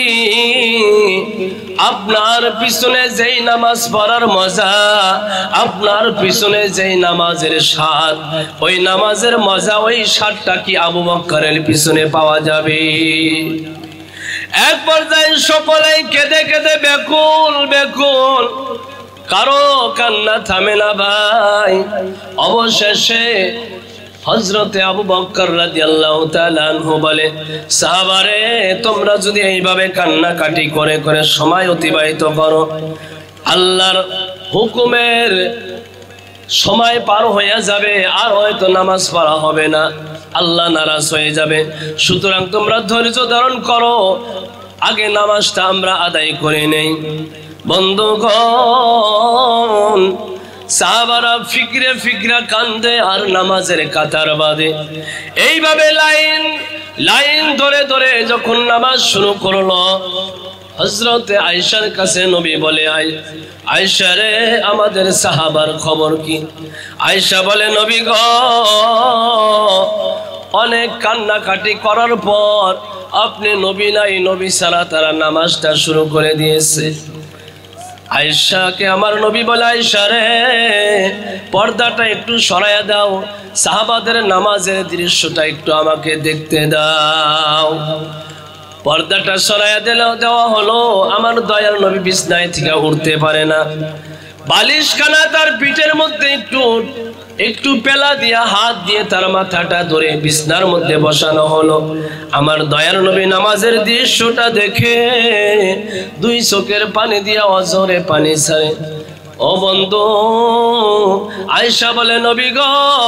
আপনার পিছনে যেই নামাজ পড়ার মজা, আপনার পিছনে যেই নামাজের স্বাদ, ওই নামাজের মজা, ওই স্বাদটা কি আবু বকরের পিছনে পাওয়া যাবে? এক পর্যায়ে সকলেই কেঁদে কেঁদে বেকুল বেকুল, কারো কান্না থামে না ভাই। অবশেষে হযরতে আবু বকর রাদিয়াল্লাহু তাআলা আনহু বলে, সাহাবারে, তোমরা যদি এইভাবে কান্নাকাটি করে করে সময় অতিবাহিত করো, আল্লাহর হুকুমের সময় পার হয়ে যাবে, আর হয়তো নামাজ পড়া হবে না, আল্লাহ নারাজ হয়ে যাবে। সুতরাং তোমরা ধৈর্য ধারণ করো, আগে নামাজটা আমরা আদায় করে নেই। বন্ধুগণ, সাহাবারা ফিকরে ফিকরা কান্দে আর নামাজের কাতার বাঁধে। এইভাবে লাইন লাইন ধরে ধরে যখন নামাজ শুরু করলো, হযরতে আয়েশার কাছে নবী বলে, আয়েশা রে, আমাদের সাহাবার খবর কি? আয়েশা বলে, নবী গো, অনেক কান্নাকাটি করার পর আপনি নবী নাই, নবী ছাড়া তারা নামাজটা শুরু করে দিয়েছে। আয়েশাকে আমার নবী বলে, আয়েশা রে, পর্দাটা একটু সরাইয়া দাও, সাহাবাদের নামাজের দৃশ্যটা একটু আমাকে দেখতে দাও। পর্দাটা সরাইয়া দেওয়া হলো। আমার দয়ার নবী বিছানায় থেকে উঠতে পারে না, বালিশখানা তার পিঠের মধ্যে একটু পেলা দিয়া হাত দিয়ে তার মাথাটা ধরে বিছনার মধ্যে বসানো হলো। আমার দয়ার নবী নামাজের দৃশ্যটা দেখে দুই চোখের পানি দিয়া অঝরে পানি ছাড়ে। ও বন্ধু, আয়েশা বলে, নবী গো,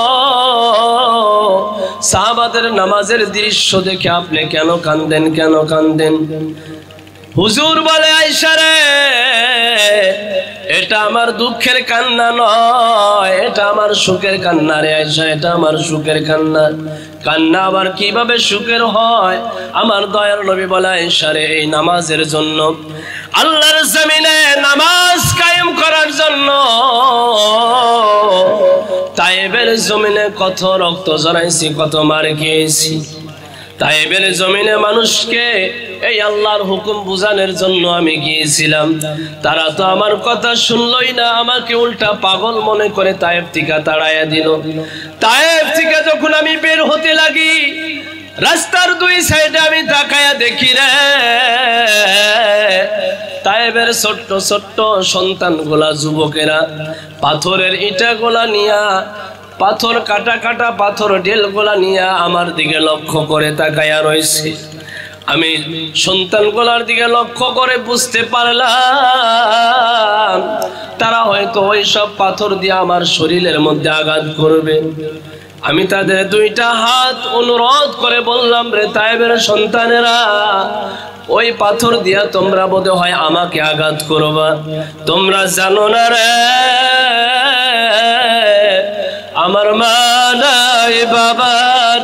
সাহাবাদের নামাজের দৃশ্য দেখে আপনি কেন কান্দেন, কেন কান্দেন? হুজুর বলে, আয়েশা রে, এটা আমার দুঃখের কান্না নয়, এটা আমার সুখের কান্না রে আয়েশা, এটা আমার সুখের কান্না। কান্না আবার কিভাবে সুখের হয়? আমার দয়ার নবী বলে, আয়েশা রে, এই নামাজের জন্য, আল্লাহর জমিনে নামাজ কায়েম করার জন্য তায়েবের জমিনে কত রক্ত ঝরাইছি, কত মার খেয়েছি। তায়েবের জমিনে মানুষকে এই আল্লাহর হুকুম বুঝানোর জন্য আমি গিয়েছিলাম, তারা তো আমার কথা শুনলই না, আমাকে উল্টা পাগল মনে করে তায়েব থেকে তাড়াইয়া দিল। তায়েব থেকে যখন আমি বের হতে লাগি, রাস্তার দুই সাইডে আমি তাকায়া দেখি রে, তায়েবের ছোট্ট ছোট্ট সন্তানগুলা, যুবকেরা পাথরের ইটাগুলা নিয়া, পাথর কাটা কাটা পাথর ঢেলগুলা নিয়া আমার দিকে লক্ষ্য করে তাকায়া রয়েছে। আমি সন্তানগুলার দিকে লক্ষ্য করে বুঝতে পারলাম তারা হয়তো ওই সব পাথর দিয়ে আমার শরীরের মধ্যে আঘাত করবে। আমি তাদের দুইটা হাত অনুরোধ করে বললাম, রে তায়েবের সন্তানেরা, ওই পাথর দিয়া তোমরা বোধ হয় আমাকে আঘাত করবা, তোমরা জানো না রে, আমার মা নাই, বাবা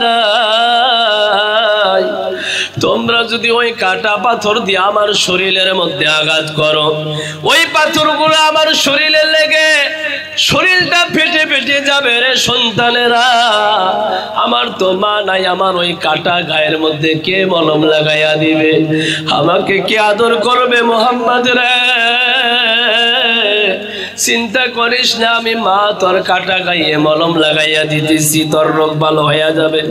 নাই, তোমরা যদি ওই কাটা পাথর দিয়ে আমার শরীরের মধ্যে আঘাত করো, ওই পাথরগুলো আমার শরীরে লেগে শরীরটা ফেটে ফেটে যাবে রে সন্তানেরা। আমার তো মা নাই, আমার ওই কাটা গায়ের মধ্যে কে মলম লাগাইয়া দিবে, আমাকে কে আদর করবে মুহাম্মদ রে? চিন্তা করিস না, আমি মা তোর কাটা গায়ে মলম লাগাইয়া দিতেছি, তোর রোগ ভালো হয়ে যাবে।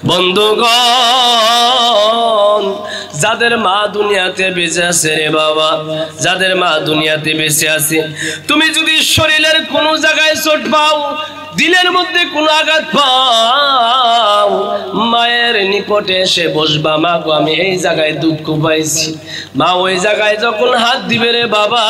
বন্ধুগণ, যাদের মা দুনিয়াতে বেঁচে আছে রে বাবা, যাদের মা দুনিয়াতে বেঁচে আছে, তুমি যদি শরীরের কোনো জায়গায় চোট পাও, দিলের মধ্যে কোনো আঘাত পাও, মায়ের নিকটে এসে বসবা, মা গো আমি এই জায়গায় দুঃখ পাইছি। মা ওই জায়গায় যখন হাত দিবে রে বাবা,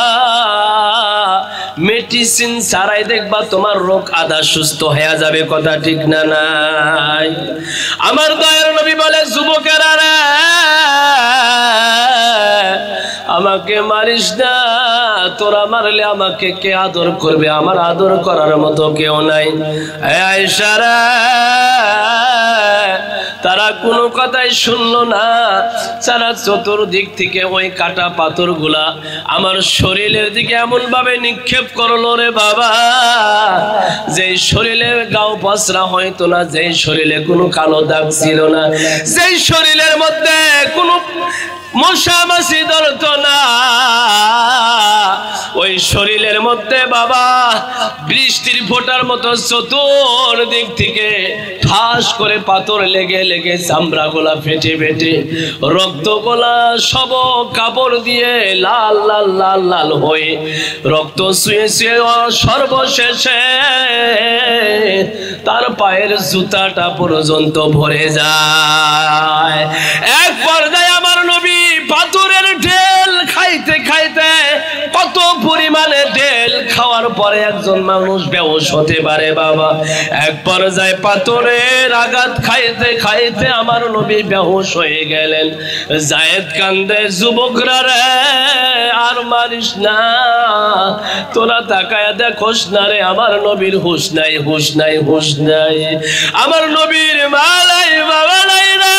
মেডিসিন ছাড়াই দেখবা তোমার রোগ আধা সুস্থ হয়ে যাবে। কথা ঠিক না নাই? আমার দয়ার নবী বলে, যুবকেরা রে, আমাকে মারিস না, তোরা মারলে আমাকে কে আদর করবে? আমার আদর করার মতো কেউ নাই। আয়েশা রে, তারা কোনো কথাই শুনলো না। তারা চতুর্দিক থেকে ওই কাটা পাথরগুলা আমার শরীরের দিকে এমন ভাবে নিক্ষেপ করলো রে বাবা, যেই শরীরে গাও পচরা হয়তো না, যেই শরীরে কোনো কালো দাগ ছিল না, যেই শরীরের মধ্যে কোনো মশা মাছি ধরতো না, ওই শরীরের মধ্যে বাবা বৃষ্টির ফোঁটার মতো চতুর্দিক থেকে ঠাস করে পাথর লেগে লেগে চামড়া গোলা ফেটে ফেটে রক্ত গোলা সব কাপড় দিয়ে লাল লাল লাল লাল হয়ে রক্ত শুয়ে শুয়ে সর্বশেষে তার পায়ের জুতাটা পর্যন্ত ভরে যায়। এক পর্যায়ে আমার নবী পাথরের ঢেল খাইতে খাইতে, কত পরিমাণে ঢেল খাওয়ার পরে একজন মানুষ বেহুশ হতে পারে বাবা, এক পর্যায়ে পাথরের আঘাত খাইতে খাইতে আমার নবী বেহুশ হয়ে গেলেন। যায়েদ কান্দে, যুবকরা রে আর মারিস না, তোরা তাকায়া দেখোস না রে, আমার নবীর হুশ নাই, হুশ নাই, হুশ নাই, আমার নবীর মালাই বাবা নাই রে।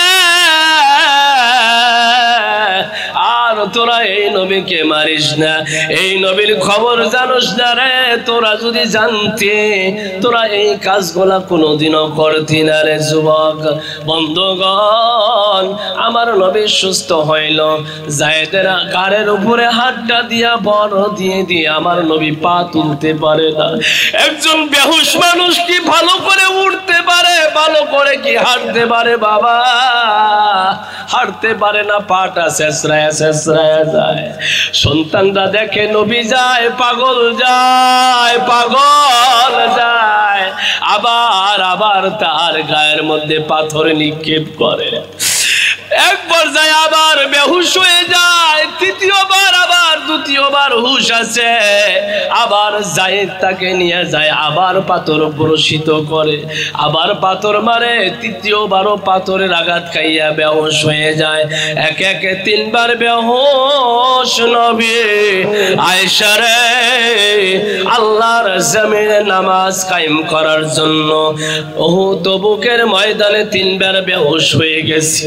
আর তোরা এই নবীকে মারিস না, এই নবীর খবর জানোস না রে, তোরা যদি জানতে তোরা এই কাজগুলা কোনোদিনও করতি না রে। যুবক বন্ধুগণ, আমার নবী সুস্থ হইল, যায়েদের কারের উপরে হাতটা দিয়া বড় দিয়ে দিয়ে আমার নবী পা তুলতে পারে না। একজন বেহুশ মানুষ কি ভালো করে উঠতে পারে? ভালো করে কি হাঁটতে পারে? বাবা হাঁটতে পারে না, পাটা শেষরায় শেষরায় যায়। সন্তানরা দেখে নবী যায়, পাগল যায়, পাগল যায়, আবার আবার তার গায়ের মধ্যে পাথর নিক্ষেপ করে। এক পর্যায়ে আবার বেহুশ হয়ে যায়, তৃতীয়বার আবার দ্বিতীয়বার হুশ আছে, আবার যায়েদ তাকে নিয়ে যায়, আবার পাথর বর্ষিত করে, আবার পাথর মারে, তৃতীয়বারও পাথরের আঘাত খাইয়া বেহুশ হয়ে যায়। একে একে তিনবার বেহুশ নবী। আয়েশা রে, আল্লাহর জমিনে নামাজ কায়েম করার জন্য তবুকের ময়দানে তিনবার বেহুশ হয়ে গেছি।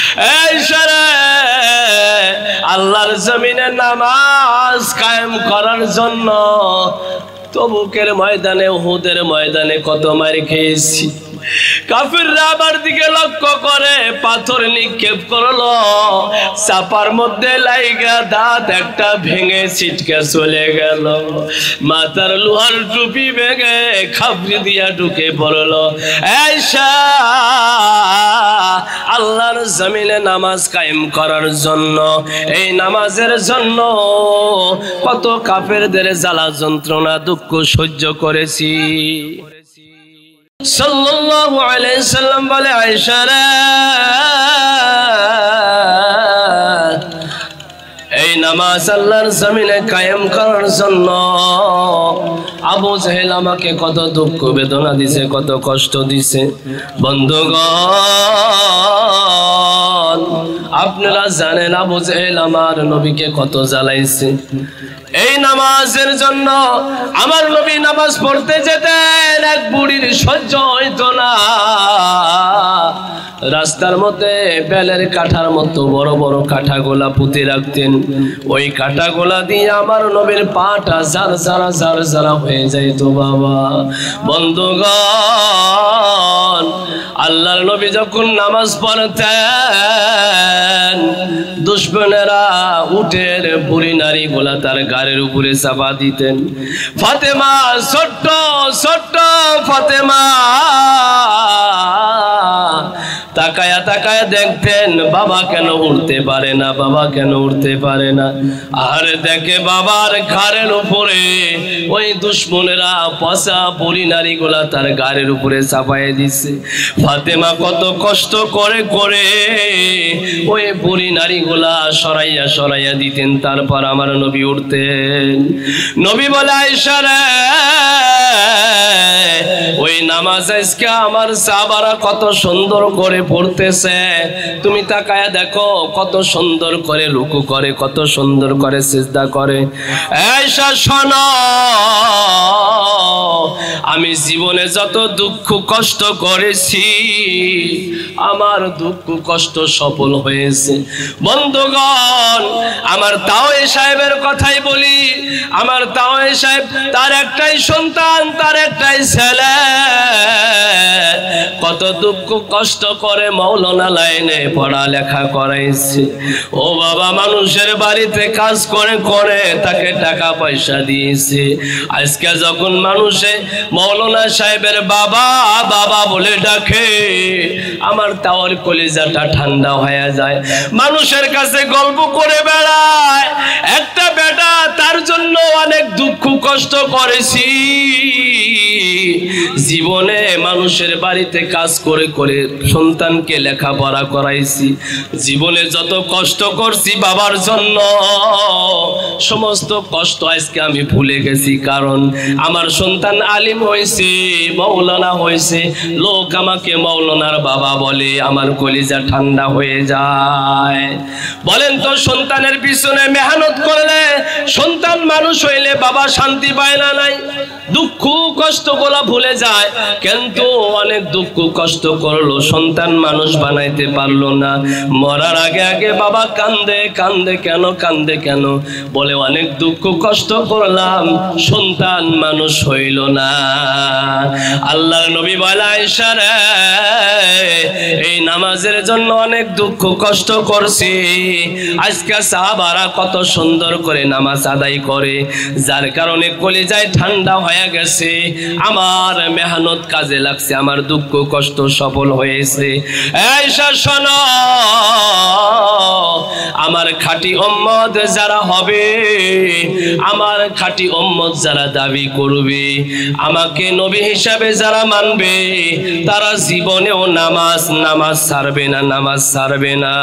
আল্লাহর জমিনে নামাজ কায়েম করার জন্য তবুকের ময়দানে, উহুদের ময়দানে কত মার খেয়েছি। কাফিররা আমার দিকে লক্ষ্য করে পাথর নিক্ষেপ করলো, চাপার মধ্যে লাইগা দাঁত একটা ভেঙে ছিটকে চলে গেল, মাথার লোহার টুপি ভেঙে খাবরি দিয়া ঢুকে পড়লো। আয়েশা, আল্লাহর জমিনে নামাজ কায়েম করার জন্য, এই নামাজের জন্য কত কাফেরদের জ্বালা যন্ত্রণা দুঃখ সহ্য করেছি। সাল্লাল্লাহু আলাইহি সাল্লাম বলে, আয়েশা রে, এই নামাজ আল্লাহর জমিনে কায়েম করার জন্য আবু জাহেল আমাকে কত দুঃখ বেদনা দিছে, কত কষ্ট দিছে। বন্ধুগণ, আপনারা জানেন আবু জাহেল আমার নবীকে কত জ্বালাইছে। এই নামাজের জন্য আমার নবী নামাজ পড়তে যেতেন, এক বুড়ির সহ্য হইতো না, রাস্তার মধ্যে বেলের কাঠার মতো বড় বড় কাঠাগোলা পুঁতে রাখতেন, ওই কাঠাগোলা দিয়ে আমার নবীর পাটা ঝারঝারা ঝারঝারা হয়ে যাইত বাবা। বন্ধুগণ, আল্লাহর নবী যখন নামাজ পড়তেন, দুশমনেরা উটের বুড়ি নারী গোলা তার গাড়ির উপরে চাপা দিতেন। ফাতেমা, ছোট্ট ছোট্ট ফাতেমা তাকায়া তাকায়া দেখতেন, বাবা কেন উঠতে পারে না, বাবা কেন উঠতে পারে না। আর দেখে বাবার ঘাড়ের উপরে ওই দুশমনেরা পচা বুড়ি নারী গোলা তার গাড়ির উপরে চাপাই দিছে। ফাতেমা কত কষ্ট করে করে ওই বুড়ি নারী গোলা সরাইয়া সরাইয়া দিতেন, তারপর আমার নবী উঠতেন। নবী বলে, আয়েশা রে, ওই নামাজ আজকে আমার সাহাবারা কত সুন্দর করে পড়তেছে, তুমি তাকায়া দেখো কত সুন্দর করে রুকু করে, কত সুন্দর করে সিজদা করে। এইসা শোনো, আমি জীবনে যত দুঃখ কষ্ট করেছি, আমার দুঃখ কষ্ট সফল হয়েছে। বন্ধুগণ, আমার তাওই সাহেবের কথাই বলি। আমার তাওই সাহেব, তার একটাই সন্তান, তার একটাই ছেলে, কত দুঃখ কষ্ট করে মৌলানা লাইনে পড়ালেখা করাইছে। ও বাবা, মানুষের বাড়িতে কাজ করে করে তাকে টাকা পয়সা দিয়েছে। আজকে যখন মানুষে মৌলানা সাহেবের বাবা বাবা বলে ডাকে, আমার তাওর কলিজাটা ঠান্ডা হয়ে যায়। মানুষের কাছে গল্প করে বেড়ায়, একটা বেটা, তার জন্য অনেক দুঃখ কষ্ট করেছি। জীবনে মানুষের বাড়িতে কাজ করে করে সন্তানকে লেখাপড়া করাইছি। জীবনে যত কষ্ট করছি বাবার জন্য, সমস্ত কষ্ট আজকে আমি ভুলে গেছি। কারণ আমার সন্তান আলিম হয়েছে, মৌলানা হয়েছে, লোক আমাকে মৌলানার বাবা বলে, আমার কলিজা ঠান্ডা হয়ে যায়। বলেন তো, সন্তানের পিছনে মেহনত করলে, সন্তান মানুষ হইলে বাবা শান্তি পায় না? নাই? দুঃখ কষ্ট গুলা ভুলে যায়, কিন্তু অনেক দুঃখ কষ্ট করলো, সন্তান মানুষ বানাইতে পারলো না। মরার আগে আগে বাবা কান্দে, কান্দে কেন, কান্দে কেন? বলে অনেক দুঃখ কষ্ট করলাম, সন্তান মানুষ হইল না। আল্লাহর নবী বলে, আয়েশা রে, এই নামাজের জন্য অনেক দুঃখ কষ্ট করছি। আজকে সাহাবারা কত সুন্দর করে নামাজ আদায় করে, যার কারণে কলিজায় ঠান্ডা হয়ে গেছে। আমার মেহনত কাজে লাগছে, আমার দুঃখ কষ্ট সফল হয়েছে। আয়েশা শোনো, আমার খাঁটি উম্মত যারা হবে, আমার খাঁটি উম্মত যারা দাবি করবে, আমাকে নবী হিসাবে যারা মানবে, তারা জীবনেও নামাজ ছাড়বে না, নামাজ ছাড়বে না।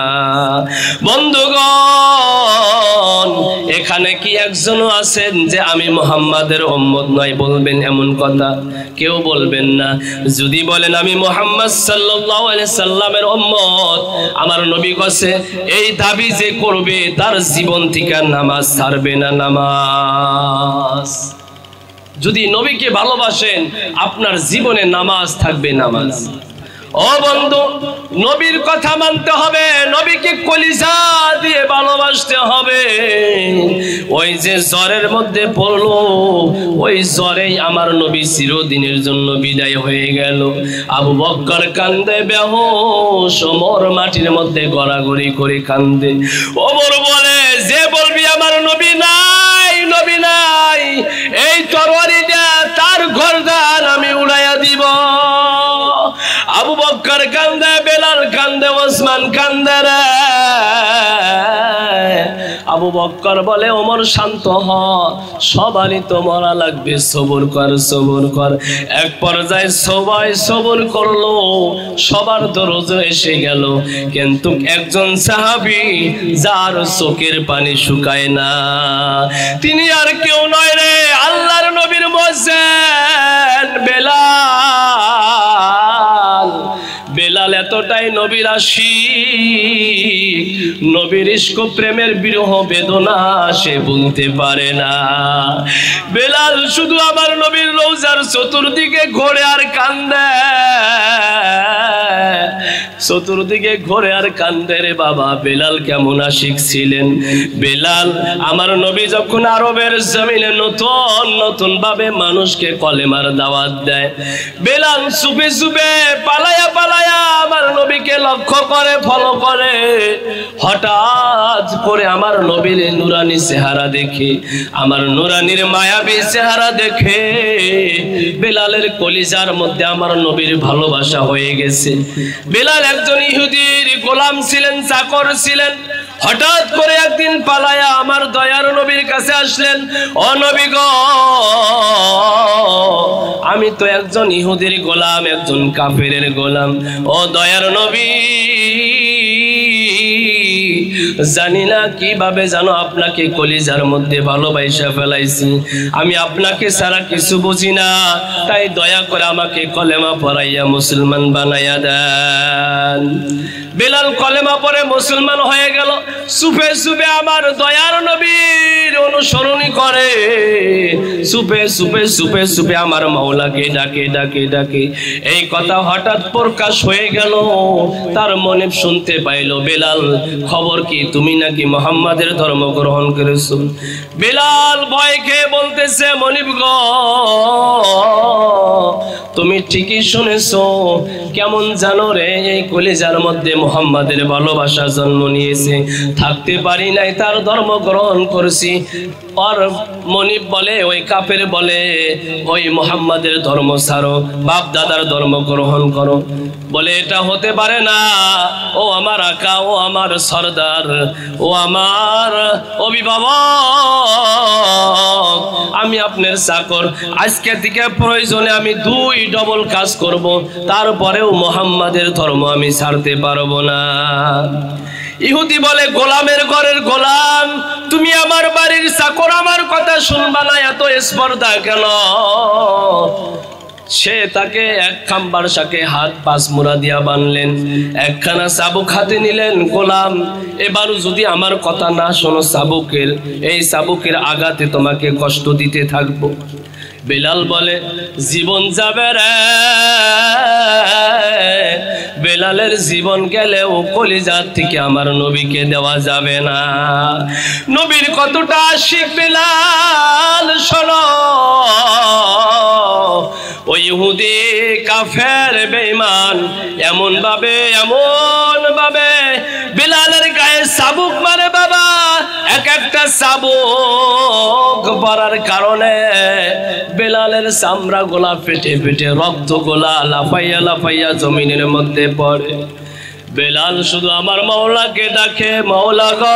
বন্ধুগণ, এখানে কি একজনও আছেন যে আমি মুহাম্মাদের উম্মত নয় বলবেন? এমন কথা কেউ বলবেন না। যদি বলেন আমি মুহাম্মদ সাল্লাল্লাহু আলাইহি সাল্লামের উম্মত, আমার নবী কাছে এই দাবি যে করবে, তার জীবন থেকে নামাজ ছাড়বে না, নামাজ। যদি নবীকে ভালোবাসেন, আপনার জীবনে নামাজ থাকবে, নামাজ। ও বন্ধু, নবীর কথা মানতে হবে, নবীকে কলিজা দিয়ে ভালোবাসতে হবে। ওই যে জ্বরের মধ্যে পড়লো, ওই জ্বরেই আমার নবী চিরদিনের জন্য বিদায় হয়ে গেল। আবু বকর কান্দে বেহুশ, ওমর মাটির মধ্যে গড়াগড়ি করে কান্দে। ওমর বলে, যে বলবি আমার নবী নাই, নবী নাই, এই তরবারি দিয়ে তার গর্দান আমি উড়াইয়া দিব। আবু বকর কান্দে, বেলাল কান্দে, ওসমান কান্দে রে। আবু বকর বলে, ওমর শান্ত হ, সবারই তো মরা লাগবে, সবর কর, সবর কর। এক পর্যায়ে সবাই সবর করলো, সবার দরজা এসে গেল, কিন্তু একজন সাহাবী যার চোখের পানি শুকায় না, তিনি আর কেউ নয় রে, আল্লাহর নবীর মুয়াজ্জিন বেলাল। বেলাল এতটাই নবীর আশিক, নবীর ইশক প্রেমের বিরহ বেদনা সে বলতে পারে না। বেলাল শুধু আমার নবীর রওজার চতুর্দিকে ঘোরে আর কান্দে, চতুর্দিকে ঘোরে আর কান্দে রে বাবা। বেলাল কেমন আশিক ছিলেন! বেলাল আমার নবী যখন আরবের জমিনে নতুন নতুন ভাবে মানুষকে কলেমার দাওয়াত দেয়, বেলাল চুপে চুপে পালায়া পালায়া আমার নবীকে লক্ষ্য করে, ফলো করে। হঠাৎ করে আমার নবীর নুরানি চেহারা দেখে, আমার নুরানির মায়াবী চেহারা দেখে বেলালের কলিজার মধ্যে আমার নবীর ভালোবাসা হয়ে গেছে। বেলাল একজন ইহুদির গোলাম ছিলেন, চাকর ছিলেন। হঠাৎ করে একদিন পালায়া আমার দয়ার নবীর কাছে আসলেন। ও নবী গো, আমি তো একজন ইহুদির গোলাম, একজন কাফেরের গোলাম। ও দয়ার নবী, জানি না কিভাবে জানো আপনাকে কলিজার মধ্যে ভালোবাসা ফেলাইছি, আমি আপনাকে ছাড়া কিছু বুঝি না, তাই দয়া করে আমাকে কলেমা পড়াইয়া মুসলমান বানাইয়া দেন। বেলাল কলেমা পড়ে মুসলমান হয়ে গেল। সুফে সুফে আমার দয়ার নবীর অনুসরণ করে, সুফে সুফে সুফে সুফে আমার মাওলাকে ডাকে ডাকে ডাকে। এই কথা হঠাৎ প্রকাশ হয়ে গেল, তার মনে শুনতে পাইল, বেলাল খবর কি, তুমি নাকি মুহাম্মাদের ধর্ম গ্রহণ করেছো? বেলাল ভয় খেয়ে বলতেছে, মনিব গো তুমি ঠিকই শুনেছো, কেমন জানো রে, এই কলিজার মধ্যে মুহাম্মাদের ভালোবাসা জন্ম নিয়েছে, থাকতে পারি নাই, তার ধর্ম গ্রহণ করেছি। আর মনিব বলে, ওই কাফের বলে, ওই মুহাম্মাদের ধর্ম ছাড়ো, বাপ দাদার ধর্ম গ্রহণ করো। বলে এটা হতে পারে না, ও আমার আকা, ও আমার সরদার, ও আমার অভিভাবক, আমি আপনার চাকর, আজকে থেকে প্রয়োজনে আমি 2 ডবল কাজ করব, তারপরেও মুহাম্মাদের ধর্ম আমি ছাড়তে পারবো না। ইহুদি বলে, গোলামের ঘরের গোলাম, তুমি আমার বাড়ির চাকর, আমার কথা শুনবা না, এত স্পর্ধা কেন? সে তাকে এক খাম্বার শাকে হাত 5 মুড়া দিয়া বানলেন, একখানা চাবুক হাতে নিলেন, গোলাম এবারও যদি আমার কথা না শোনো, চাবুকের এই চাবুকের আঘাতে তোমাকে কষ্ট দিতে থাকবো। বেলাল বলে, জীবন যাবে রে, বেলালের জীবন গেলেও কলিজার থেকে আমার নবীকে দেওয়া যাবে না। নবীর কতটা আশিক বেলাল শোনো। ওই ইহুদি কাফের বেঈমান এমন ভাবে বেলালের গায়ে চাবুক মারে বাবা, এক একটা চাবুক পড়ার কারণে বেলালের চামড়া গোলা ফেটে ফেটে রক্ত গোলা লাফাইয়া লাফাইয়া জমিনের মধ্যে পড়ে। বেলাল শুধু আমার মাওলাকে ডাকে, মাওলা গো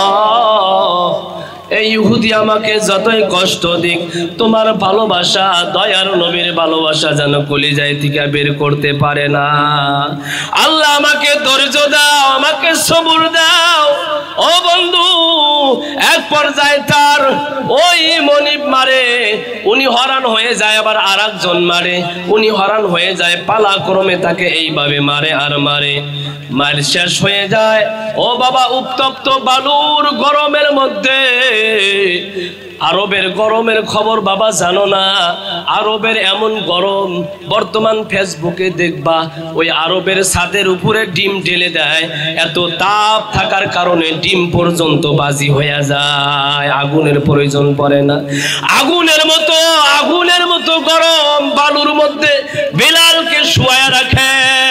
এই ইহুদি আমাকে যতই কষ্ট দিক, তোমার ভালোবাসা, দয়ার নবীর ভালোবাসা যেন কলিজায় থেকে বের করতে পারে না। আল্লাহ আমাকে ধৈর্য দাও, আমাকে সবুর দাও। ও বন্ধু, এক পর্যায়ে তার ওই মনিব মারে, উনি হরান হয়ে যায়, আবার আরেকজন মারে, উনি হরান হয়ে যায়, পালাক্রমে তাকে এইভাবে মারে আর মারে, মার শেষ হয়ে যায়। ও বাবা, উত্তপ্ত বালুর গরমের মধ্যে, আরবের গরমের খবর বাবা জানো না? আরবের এমন গরম, বর্তমান ফেসবুকে দেখবা ওই আরবের ছাদের উপরে ডিম ঢেলে দেয়, এত তাপ থাকার কারণে ডিম পর্যন্ত বাজি হয়ে যায়, আগুনের প্রয়োজন পড়ে না। আগুনের মতো গরম বালুর মধ্যে বেলালকে শুয়ায় রাখে।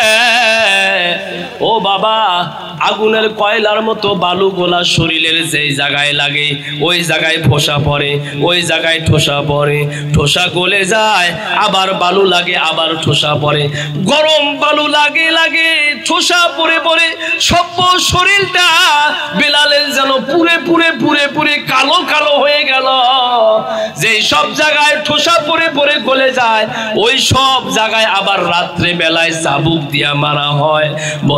ও বাবা, আগুনের কয়লার মতো বালু গোলা শরীরের যেই জায়গায় লাগে ওই জায়গায় ফোসা পড়ে, ওই জায়গায় ঠোসা পড়ে, ঠোসা গলে যায়, আবার বালু লাগে, আবার ঠোসা পড়ে, গরম বালু লাগে লাগে ঠোসা পড়ে পড়ে সব শরীরটা বেলালের যেন পুরে পুরে পুরে পুরে কালো কালো হয়ে গেল। যেই সব জায়গায় ঠোসা পড়ে পড়ে গলে যায়, ওই সব জায়গায় আবার রাত্রে বেলায় চাবুক দিয়া মারা হয়।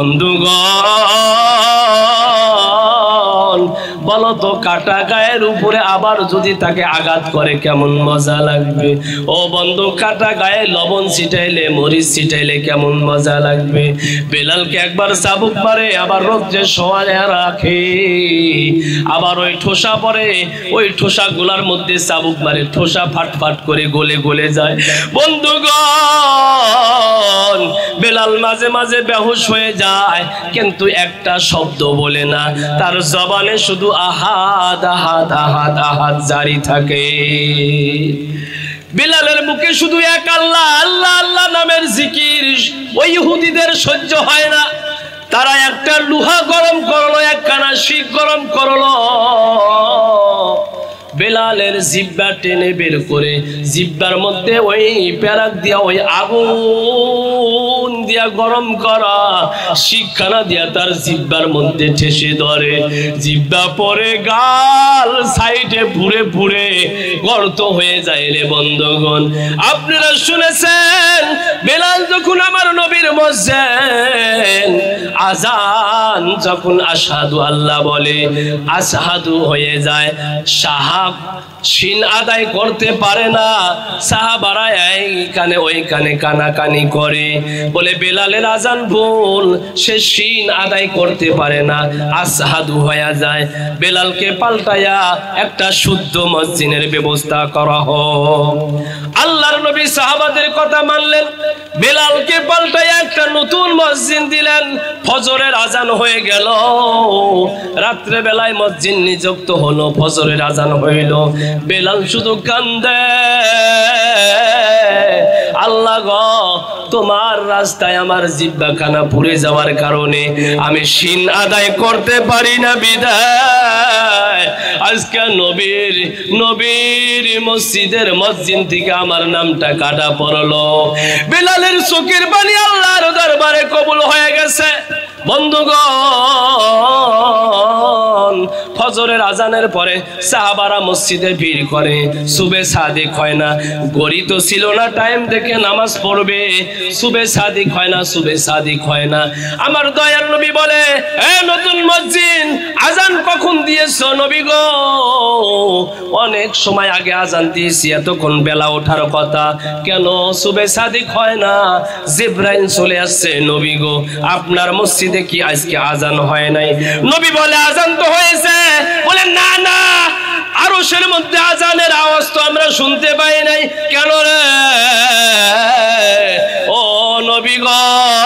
বন্ধুগণ বলো তো, কাটা গায়ের উপরে আবার যদি তাকে আঘাত করে কেমন মজা লাগবে? ও বন্ধু, কাটা গায়ে লবণ ছিটাইলে, মরিচ ছিটাইলে কেমন মজা লাগবে? বেলালকে একবার চাবুক মারে, আবার রোদ্রে শোয়ায় রাখে, আবার ওই ঠোসা পরে, ওই ঠোসা গুলার মধ্যে চাবুক মারে, ঠোসা ফাট ফাট করে গলে গলে যায়। বন্ধুগণ, বেলাল মাঝে মাঝে বেহুশ হয়ে যায়, কিন্তু একটা শব্দ বলে না, তার জবানে শুধু আহাদ আহাদ আহাদ আহাদ জারি থাকে। বেলালের মুখে শুধু এক আল্লাহ আল্লাহ আল্লাহ নামের জিকির। ওই ইহুদিদের সহ্য হয় না, তারা একটা লোহা গরম করলো, একখানা শিক গরম করলো, বেলালের জিহ্বা টেনে বের করে জিহ্বার মধ্যে ওই প্যারাক দিয়া ওই আগুন দিয়া গরম করা শিকখানা দিয়া তার জিহ্বার মধ্যে ঠেসে ধরে। জিহ্বা পরে গাল সাইডে পুরে পুরে গর্ত হয়ে যায় রে বন্ধুগণ। আপনারা শুনেছেন বেলাল যখন আমার নবীর মসজিদ আজান যখন আশহাদু আল্লাহ বলে আশহাদু হয়ে যায়, সাহাব শিন আদায় করতে পারে না। সাহাবারা এইখানে ওইখানে কানাকানি করে, বলে বেলালের আজান ভুল, সে শিন আদায় করতে পারে না, আশহাদু হয়ে যায়। বেলালকে পাল্টায়া একটা শুদ্ধ মসজিদের ব্যবস্থা করা হোক। আল্লাহর নবী সাহাবাদের কথা মানলেন, বেলালকে পাল্টায়া একটা নতুন মসজিদ দিলেন। ফজরের আজান হয়ে গেল, রাত্রে বেলায় মসজিদ নিযুক্ত হলো, ফজরের আজান হইল। বেলাল শুধু কান্দে, আল্লাহ গো তোমার রাস্তায় আমার জিহ্বাখানা পুড়ে যাওয়ার কারণে আমি শিন আদায় করতে পারি না, বিদায় আজকে নবীর মসজিদের মসজিদ থেকে আমার নামটা কাটা পড়লো। বেলালের চোখের পানি আল্লাহর দরবারে কবুল হয়ে গেছে। বন্ধুগণ, ফজরের আজানের পরে সাহাবারা মসজিদে ভিড় করে, সুবে সাদিক হয় না, গড়ি তো ছিল না টাইম দেখে নামাজ পড়বে, সুবে সাদিক হয় না, সুবে সাদিক হয় না। আমার দয়ার নবী বলে, এ নতুন মসজিদ আজান কখন দিয়েছো নবী গো? অনেক সময় আগে আজান দিয়েছি, এতক্ষণ বেলা ওঠার কথা, কেন সুবে সাদিক হয় না? জিবরাইল চলে আসছে, নবী গো আপনার মসজিদে কি আজকে আজান হয় নাই? নবী বলে, আজান তো হয়েছে। বলে, না না, আরশের মধ্যে আজানের আওয়াজ তো আমরা শুনতে পাই নাই। কেন রে? ও নবী গো,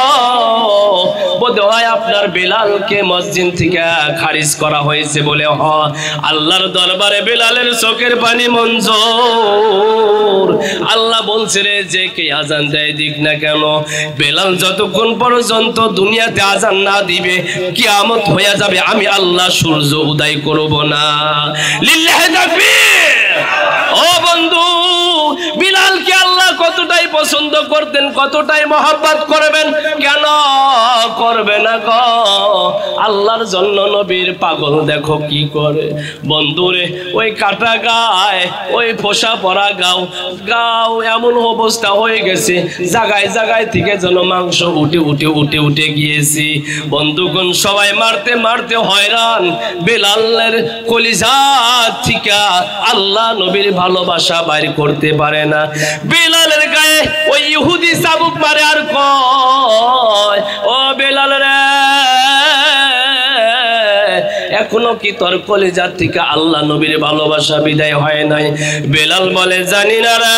বোধহয় আপনার বেলালকে মসজিদ থেকে খারিজ করা হয়েছে। বলে, হ। আল্লাহর দরবারে বেলালের চোখের পানি মঞ্জুর। আল্লাহ বলছে রে, যে কে আজান দেয় দিক না কেন, বেলাল যতক্ষণ পর্যন্ত দুনিয়াতে আজান না দিবে কিয়ামত হয়ে যাবে, আমি আল্লাহ সূর্য উদয় করব না। লিল্লাহি তাকবীর। ও বন্ধু, বিলালকে আল্লাহ কতটাই পছন্দ করতেন, কতটাই মহব্বত করবেন, কেন করবে না গো? আল্লাহর জন্য নবীর পাগল দেখো কি করে। বন্ধুরে, ওই কাটা গায়ে, ওই ফোসা পরা গাও এমন অবস্থা হয়ে গেছে, জায়গায় জায়গায় থেকে যেন মাংস উঠে গিয়েছি। বন্ধুগণ, সবাই মারতে মারতে হয়রান। বেলালের কলিজা থেকে আল্লাহ নবীর ভালোবাসা বাইর করতে পারে না। বেলালের গায়ে ওই ইহুদি চাবুক মারে আর কয়, ও বেলাল রে, এখনো কি তোর কলিজার থেকে আল্লাহ নবীর ভালোবাসা বিদায় হয় নাই? বেলাল বলে, জানি না রে,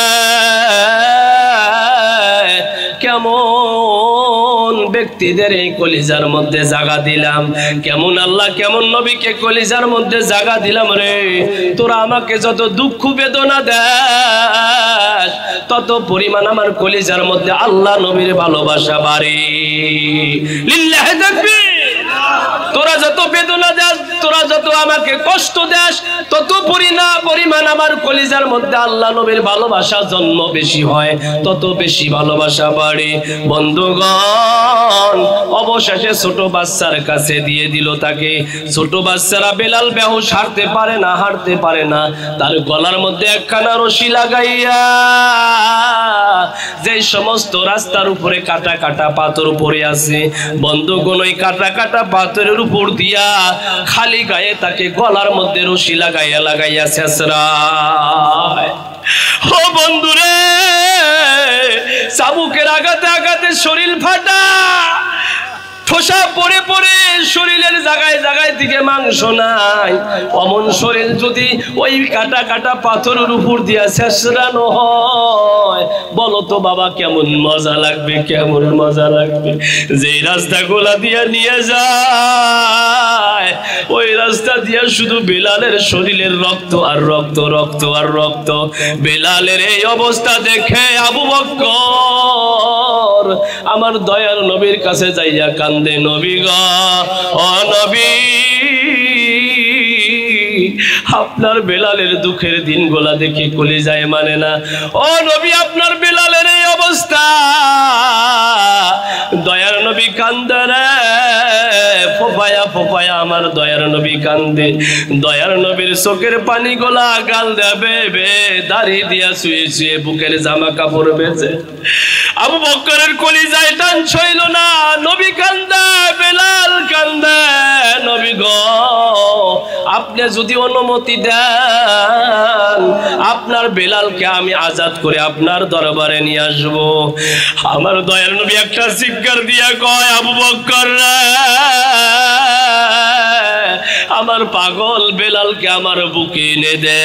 কেমন ব্যক্তিদের এই কলিজার মধ্যে জায়গা দিলাম, কেমন আল্লাহ কেমন নবীকে কলিজার মধ্যে জায়গা দিলাম রে। তোরা আমাকে যত দুঃখ বেদনা দেস, তত পরিমাণ আমার কলিজার মধ্যে আল্লাহ নবীর ভালোবাসা বাড়ে। লিল্লাহি তাকবীর। তোরা যত বেদনা দেস, তোরা যত আমাকে কষ্ট দেস, তত পরিমাণ আমার কলিজার মধ্যে আল্লাহ নবীর ভালোবাসা জন্ম বেশি হয়, তত বেশি ভালোবাসা বাড়ে। বন্ধুগণ, অবশেষে ছোট বাচ্চার কাছে দিয়ে দিল তাকে। ছোট বাচ্চারা বেলাল বেহুশ, হাঁটতে পারে না, তার গলার মধ্যে একখানা রশি লাগাইয়া, যে সমস্ত রাস্তার উপরে কাটা কাটা পাথর পড়ে আছে, বন্ধুগণ, ওই কাটা কাটা পাথরের উপর দিয়া খালি গায়ে তাকে গলার মধ্যে রশি লাগাইয়া ছেঁচড়ায়। ও বন্ধুরে, চাবুকের আঘাতে আঘাতে শরীর ফাটা, ঠোসা পড়ে পড়ে শরীরের জায়গায় জায়গায় থেকে মাংস নাই। অমন শরীর যদি ওই কাটা কাটা পাথরের উপর দিয়া ছেঁচড়ানো হয়, বলো তো বাবা কেমন মজা লাগবে, কেমন মজা লাগবে। যেই রাস্তাগুলা দিয়া নিয়ে যায়, ওই রাস্তা দিয়া শুধু বেলালের শরীরের রক্ত আর রক্ত, রক্ত আর রক্ত। বেলালের এই অবস্থা দেখে আবু বকর আমার দয়ার নবীর কাছে যাইয়া কান্দে, নবী গো, ও নবী, আপনার বেলালের দুঃখের দিনগুলা দেখে কলিজায় মানে না। ও নবী, আপনার বেলালের এই অবস্থা, দয়ার নবী কান্দে রে, ফোপায়া ফোপায়া আমার দয়ার নবী কান্দে। দয়ার নবীর চোখের পানি গোলা গাল দেবে বে, দাড়ি দিয়া শুয়ে শুয়ে বুকের জামা কাপড় বেজে। আবু বকরের কলিজায় টান ছইল না, নবী কান্দে, বেলাল কান্দে। নবী গো, আপনি যদি অনুমতি দেন, আপনার বেলালকে আমি আজাদ করে আপনার দরবারে নিয়ে আসবো। আমার দয়ার নবী একটা চিৎকার দিয়া কয়, আবু বকর রে, আমার পাগল বেলালকে আমার বুকে এনে দে।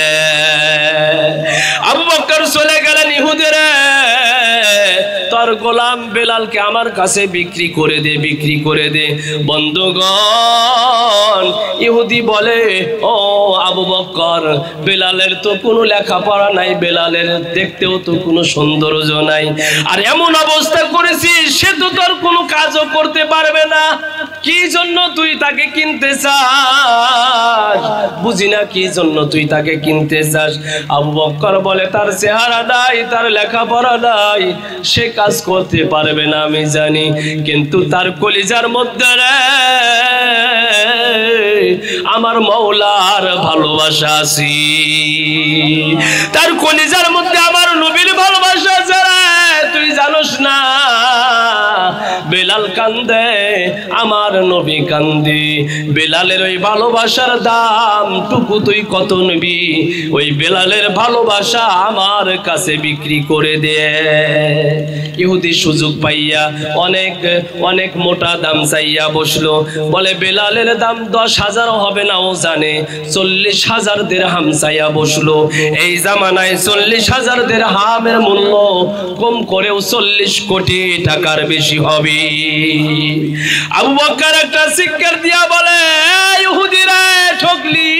আবু বকর চলে গেলেন, ইহুদের তোর গোলাম বেলালকে আমার কাছে বিক্রি করে দে, বিক্রি করে দে। বন্ধুগণ, ইহুদি বলে, ও আবু বকর, বেলালের তো কোনো লেখাপড়া নাই, বেলালের দেখতেও তো কোনো সৌন্দর্য নাই, আর এমন অবস্থা করেছিস সে তো তোর কোনো কাজও করতে পারবে না, কি জন্য তুই তাকে কিনতে চাস? বুঝি না কি জন্য তুই তাকে কিনতে চাস। আবু বকর বলে, তার চেহারা নাই, তার লেখাপড়া নাই, সে কাজ করতে পারবে না আমি জানি, কিন্তু তার কলিজার মধ্যে রে আমার মওলার ভালোবাসা আছে, তার কলিজার মধ্যে আমার নবীর ভালোবাসা আছে রে, তুই জানোস না? বেলাল কান্দে, আমার নবী কান্দে। বেলালের ওই ভালোবাসার দাম টুকু তুই কত নিবি? ওই বেলালের ভালোবাসা আমার কাছে বিক্রি করে দে। ইহুদি সুযোগ পাইয়া অনেক অনেক মোটা দাম চাইয়া বসলো। বলে বেলালের দাম 10,000 হবে না, ও জানে 40,000 দিরহাম চাইয়া বসলো। এই জামানায় 40,000 দিরহামের মূল্য কম করেও 40 কোটি টাকার বেশি হবে। আবু বকর একটা চিৎকার দিয়া বলে, ইহুদিরা ঠকলি,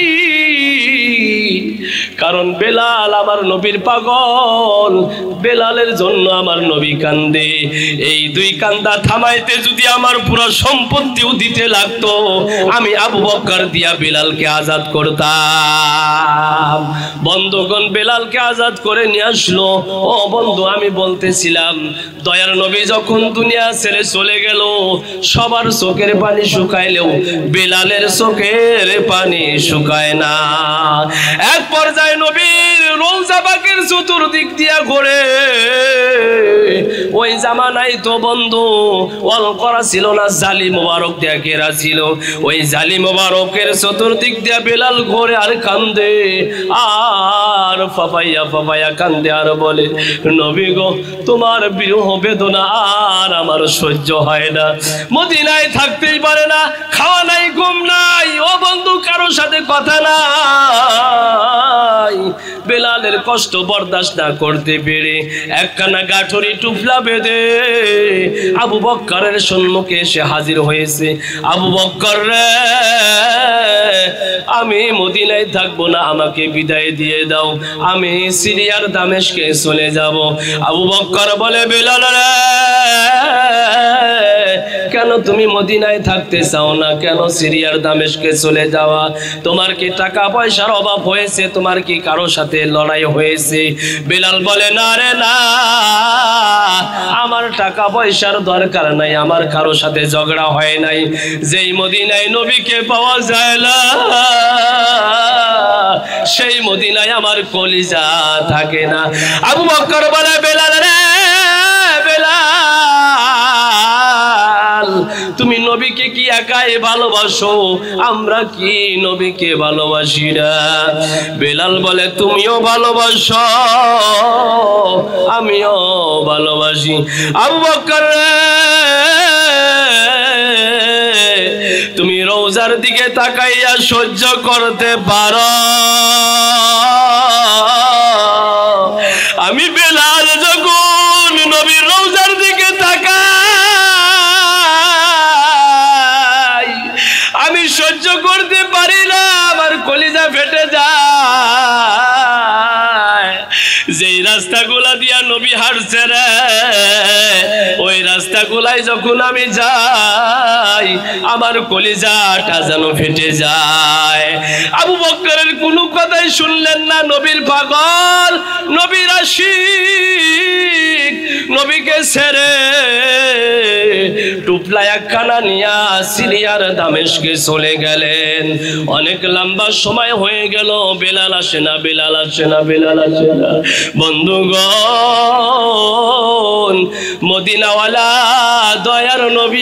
কারণ বেলাল আমার নবীর পাগল, বেলালের জন্য আমার নবী কান্দে। এই দুই কান্দা থামাইতে যদি আমার পুরো সম্পত্তিও দিতে লাগতো, আমি আবু বকর দিয়া বেলালকে আজাদ করতাম। বন্ধুগণ, বেলালকে আজাদ করে নিয়ে আসলো। ও বন্ধু, আমি বলতেছিলাম, দয়ার নবী যখন দুনিয়া ছেড়ে চলে গেল, সবার চোখের পানি শুকাইলেও বেলালের চোখের পানি শুকায় না। এক পর্যায়ে নবীর রওজা পাকের চতুর্দিক দিয়া ঘুরে, ওই জামানায় তো বন্ধু ওয়াল করা ছিল না, জালি মোবারক দিয়া ঘেরা ছিল। ওই জালি মোবারকের চতুর্দিক দিয়া বেলাল ঘুরে আর কান্দে, আর ফাফাইয়া ফাফাইয়া কান্দে, আর বলে, নবী গো, তোমার বিরহ বেদনা আর আমার সহ্য হয় না, মদিনায় থাকতেই পারে না, খাওয়া নাই, ঘুম নাই, ও বন্ধু কারো সাথে কথা নাই। বেলালের কষ্ট বরদাস্ত না করতে পেরে একখানা গাঠরি টুফলা বেঁধে আবু বকরের সম্মুখে এসে হাজির হয়েছে। আবু বকর রে, আমি মদিনায় থাকবো না, আমাকে বিদায় দিয়ে দাও, আমি সিরিয়ার দামেস্কে চলে যাব। আবু বকর বলে, বেলাল রে, কেন তুমি মদিনায় থাকতে চাও না? কেন সিরিয়ার দামেস্কে চলে যাওয়া? তোমার কি টাকা পয়সার অভাব হয়েছে? তোমার কি কারো সাথে লড়াই হয়েছে? বেলাল বলে, না রে না, আমার টাকা পয়সার দরকার নাই, আমার কারো সাথে ঝগড়া হয় নাই, যেই মদিনায় নবীকে পাওয়া যায় না সেই মদিনায় আমার কলিজা থাকে না। আবু বকর বলে, বেলাল রে, বেলাল, তুমি নবীকে কি একাই ভালোবাসো? আমরা কি নবীকে ভালোবাসি না? বেলাল বলে, তুমিও ভালোবাসো, আমিও ভালোবাসি। আবু বকর রে, তুমি রওজার দিকে তাকাইয়া সহ্য করতে পারো? আমি বেলাল যখন নবীর রওজার দিকে তাকাই, আমি সহ্য করতে পারি না, আমার কলিজা ফেটে যায়। যেই রাস্তাগুলা দিয়া নবী হাঁটছে রে, ওই রাস্তাগুলা কারবালায় যখন আমি যাই আমার কলিজাটা যেন ফেটে যায়। আবু বকরের কোনো কথাই শুনলেন না, নবীর পাগল, নবীর আশিক, নবীকে ছেড়ে টুপলা একখানা নিয়া সিরিয়ার দামেস্কে চলে গেলেন। অনেক লম্বা সময় হয়ে গেল, বেলাল আসে না, বেলাল আসে না, বেলাল আসে না। বন্ধুগণ, মদিনাওয়ালা দয়ার নবী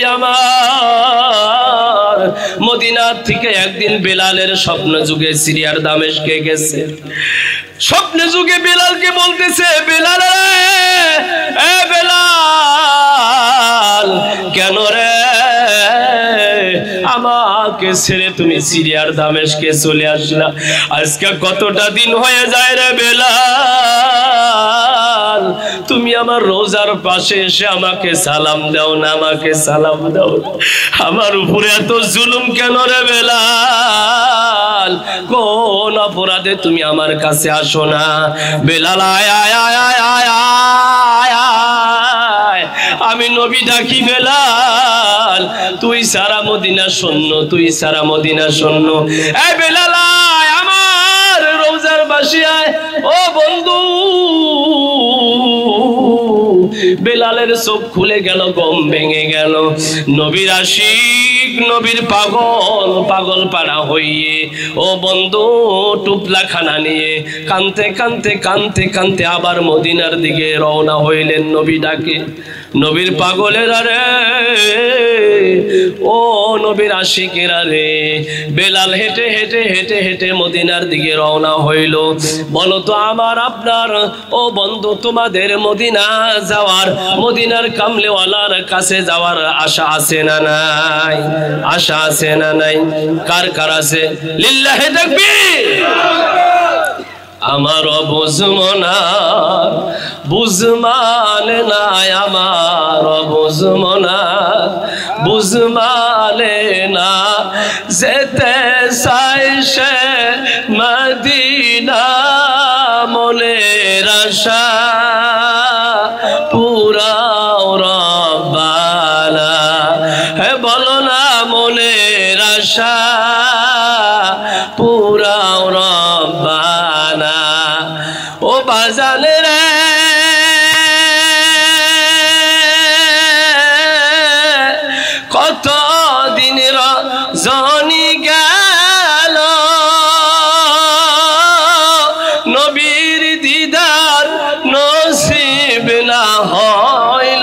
আমার মদিনার থেকে একদিন বেলালের স্বপ্ন যুগে সিরিয়ার দামেস্কে গেছে। স্বপ্ন যুগে বেলালকে বলতেছে, বেলাল এ বেলাল, কেন রে আমাকে ছেড়ে তুমি সিরিয়ার দামেস্কে চলে আসলা? আজকে কতটা দিন হয়ে যায় রে বেলাল, তুমি আমার রোজার পাশে এসে আমাকে সালাম দাও না, আমাকে সালাম দাও। আমার উপরে এত জুলুম কেন রে বেলাল? কোন অপরাধে তুমি আমার কাছে আসো না? বেলাল আয় আয় আয় আয় আয় আয়, আমি নবী ডাকি বেলাল, তুই সারা মদিনা শূন্য, তুই সারা মদিনা শূন্য। এ বেলাল আয়, আমার রোজার বাসি আয়। ও বন্ধু, বেলালের চোখ খুলে গেল, গম ভেঙে গেল। নবীর আশিক, নবীর পাগল, পাগল পাড়া হইয়ে ও বন্ধু টুপলা খানা নিয়ে কানতে কানতে কানতে কানতে আবার মদিনার দিকে রওনা হইলেন। নবী ডাকে, নবীর পাগলেরা রে, ও নবীর আশিকেরা রে। বেলাল হেঁটে হেঁটে হেঁটে হেঁটে মদিনার দিকে রওনা হইল। বলো তো আমার আপনার ও বন্ধু, তোমাদের মদিনা যাওয়ার, মদিনার কামলেওয়ালার কাছে যাওয়ার আশা আছে না নাই? আশা আছে না নাই? কার কার আছে? লিল্লাহি তাকবীর। আমার বুঝমনা বুঝমালে নাই, আমার বুঝমনা বুঝমালে না, যেতে চাই সে মদিনা, মনের আশা পুরাও রব্বানা। হে বলো না, মনের আশা পুরাও রব্বানা। ও বাজানে রে, কত দিন রজনী গেল, নবীর দিদার নসিব না হইল।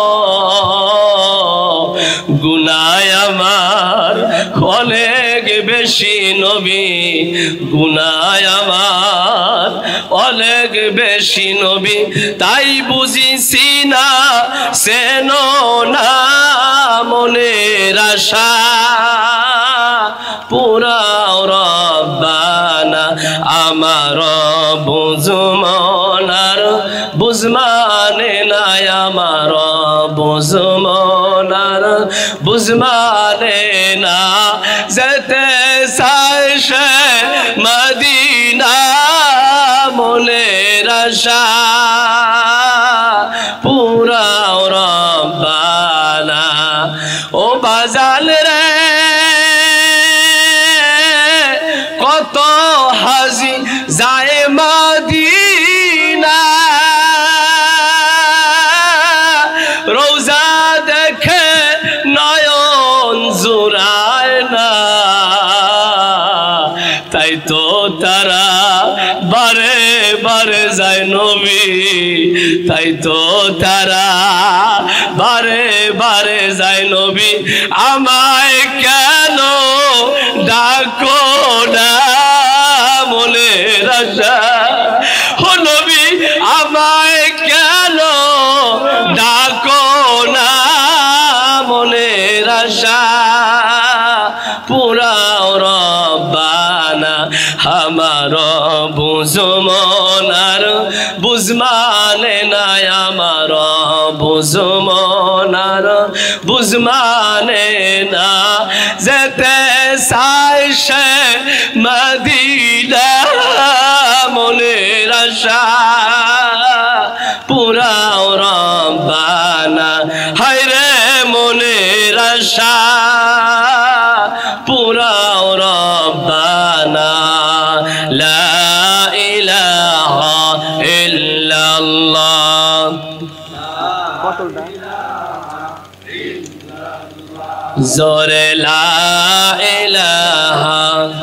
গুনায় আমার অনেক বেশি নবী, গুনায় আমার অনেক বেশি নবী, তাই বুঝিছি না সেনো না, মনের আশা পুরাও রব্বানা। আমার বুঝমনার বুঝমানে নাই, আমার বুঝমনার বুঝমানে না, যেতে চাই সে মদিনা, মনের আশা পুরাও রব্বানা। ও বাজাল রে, কত হাজি যায় মদিনা, রোজা দেখে নয়ন জুড়ায় না, তাই তো তারা বারে বারে যায় নবী, তাই তো তারা বারে বারে যায় নবী। আমায় কেন ডাকো না, মনের আশা। ও নবী, আমায় কেন ডাকো না, মনের আশা পুরাও রব্বানা। আমার বুঝমনার বুঝমানে নাই, আমার বুঝমনার বুঝমানে না, যেতে চাই সে মদিনা, মনের আশা পুরাও রব্বানা। হায় রে আশা পুরাও রব্বানা লা ইলাহা ইল্লাল্লাহ জোরে লা ইলাহা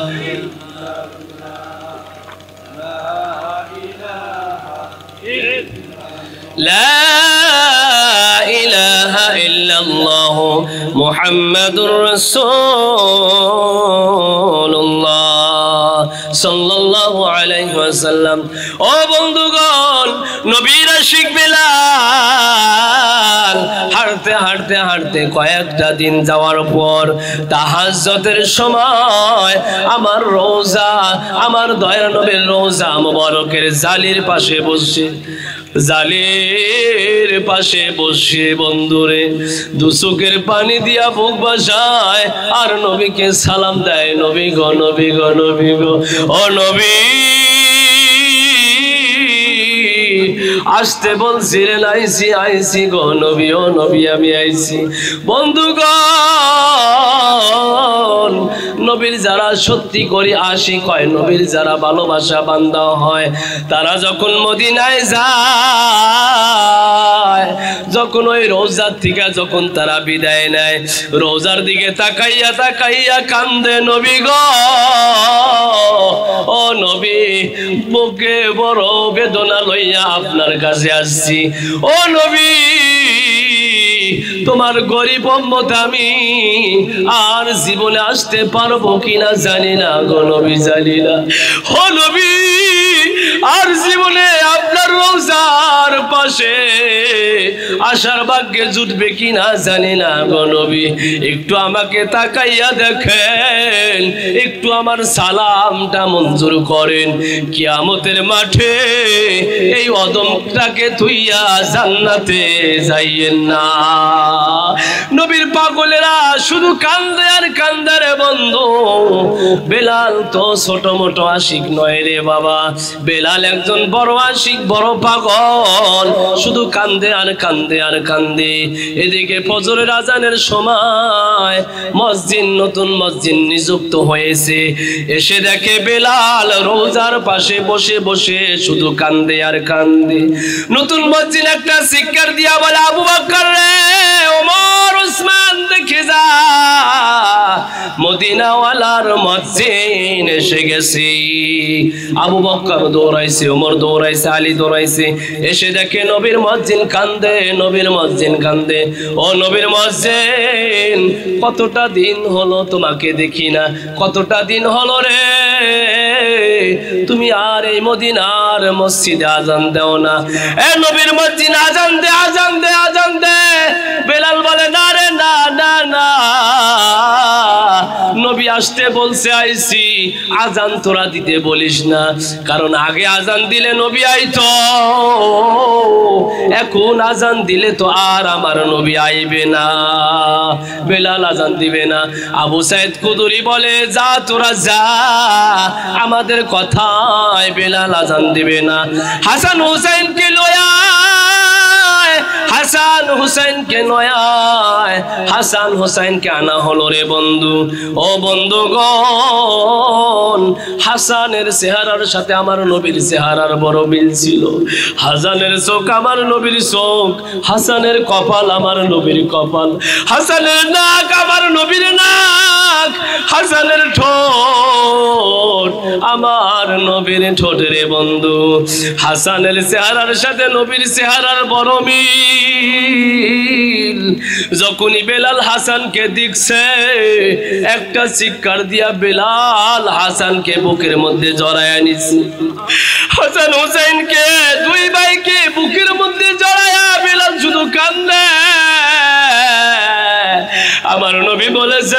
লা ইলাহা ইল্লাল্লাহ মুহাম্মাদুর রাসূলুল্লাহ সাল্লাল্লাহু আলাইহি ওয়াসাল্লাম। ও বন্ধুগণ, নবীর আশিক বেলাল হাঁটতে হাঁটতে হাঁটতে কয়েকটা দিন যাওয়ার পর তাহাজ্জুদের সময় আমার রওজা, আমার দয়ার নবীর রওজা মুবারকের জালির পাশে বসে, জালের পাশে বসে বন্ধুরে দু চোখের পানি দিয়া বুক বাসায় আর নবীকে সালাম দেয়, নবী গো নবী গো নবী গো, ও নবী আসতে বলছিলেন, আইসি আইসি গো নবী, ও নবী আমি আইসি। বন্ধুগণ, নবীর যারা সত্যি করে আশিক হয়, নবীর যারা ভালোবাসা বান্দা হয়, তারা যখন মদিনায় যায়, যখন ওই রওজার থেকে যখন তারা বিদায় নেয়, রওজার দিকে তাকাইয়া তাকাইয়া কান্দে, নবী গো ও নবী বুকে বড় বেদনা লইয়া আপনার কাছে আসছি, ও নবী তোমার গরিব উম্মত আমি আর জীবনে আসতে পারবো কিনা জানি না গো নবী, জানি না। ও নবী আর জীবনে আপনার রওজার পাশে আসার ভাগ্যে জুটবে কিনা জানি না গো নবী, একটু আমাকে তাকাইয়া দেখেন, একটু আমার সালামটা মঞ্জুর করেন। কিয়ামতের মাঠে এই অদমটাকে তুইয়া জান্নাতে যাইয়েন না। নবীর পাগলেরা শুধু কান্দে আর কান্দে রে বন্ধু। বেলাল তো ছোট মোটো আশিক নয় রে বাবা, বেলাল একজন বড় আশিক, বড় পাগল, শুধু কান্দে আর কান্দে আর কান্দে। এদিকে ফজরের আজানের সময় মসজিদ, নতুন মসজিদ নিযুক্ত হয়েছে, এসে দেখে বেলাল রওজার পাশে বসে বসে শুধু কান্দে আর কান্দে। নতুন মসজিদ একটা শিক্ষার দিয়া বলে, আবু বকর রে, ওমর, উসমান দেখে যা, মদিনাওয়ালার মসজিদ এসে গেছে। আবু বকর দৌড়াইছে, ওমর দৌড়াইছে, আলী দৌড়াইছে, এসে দেখে নবীর মসজিদ কান্দে, নবীর মসজিদ কান্দে। ও নবীর মসজিদ, কতটা দিন হলো তোমাকে দেখি না, কতটা দিন হলো রে তুমি আর এই মদিনার মসজিদে আজান দেও না। এ নবীর মসজিদ আজান দে, আজান দে, আজান দে। বেলাল বলে, না রে না না না, নবী আসতে বলছে আইছি, আজান তোরা দিতে বলিস না, কারণ আগে আজান দিলে নবী আইতো, এখন আজান দিলে তো আর আমার নবী আইবে না। বেলাল আজান দিবে না। আবু সাইদ কুদুরি বলে, যা তোরা যা, আমাদের কথায় বেলাল আজান দিবে না। হাসান হুসাইনকে লয়া, হাসান হুসাইনকে নয়, হাসান হুসাইনকে আনা হলো রে বন্ধু। ও বন্ধুগণ, হাসানের চেহারার সাথে আমার নবীর চেহারার বড় মিল ছিল। হাসানের চোখ আমার নবীর চোখ, হাসানের কপাল আমার নবীর কপাল, হাসানের নাক আমার নবীর নাক, হাসানের ঠোঁট আমার নবীর ঠোঁট রে বন্ধু। হাসানের চেহারার সাথে নবীর চেহারার বড় মিল। যখনই বেলাল হাসানকে দেখছে, একটা চিৎকার দিয়া বেলাল হাসানকে বুকের মধ্যে জড়ায় নিছে। হাসান হুসাইনকে, দুই ভাইকে বুকের মধ্যে জড়ায়া বেলাল শুধু কান্দে। আমার নবী বলেছে,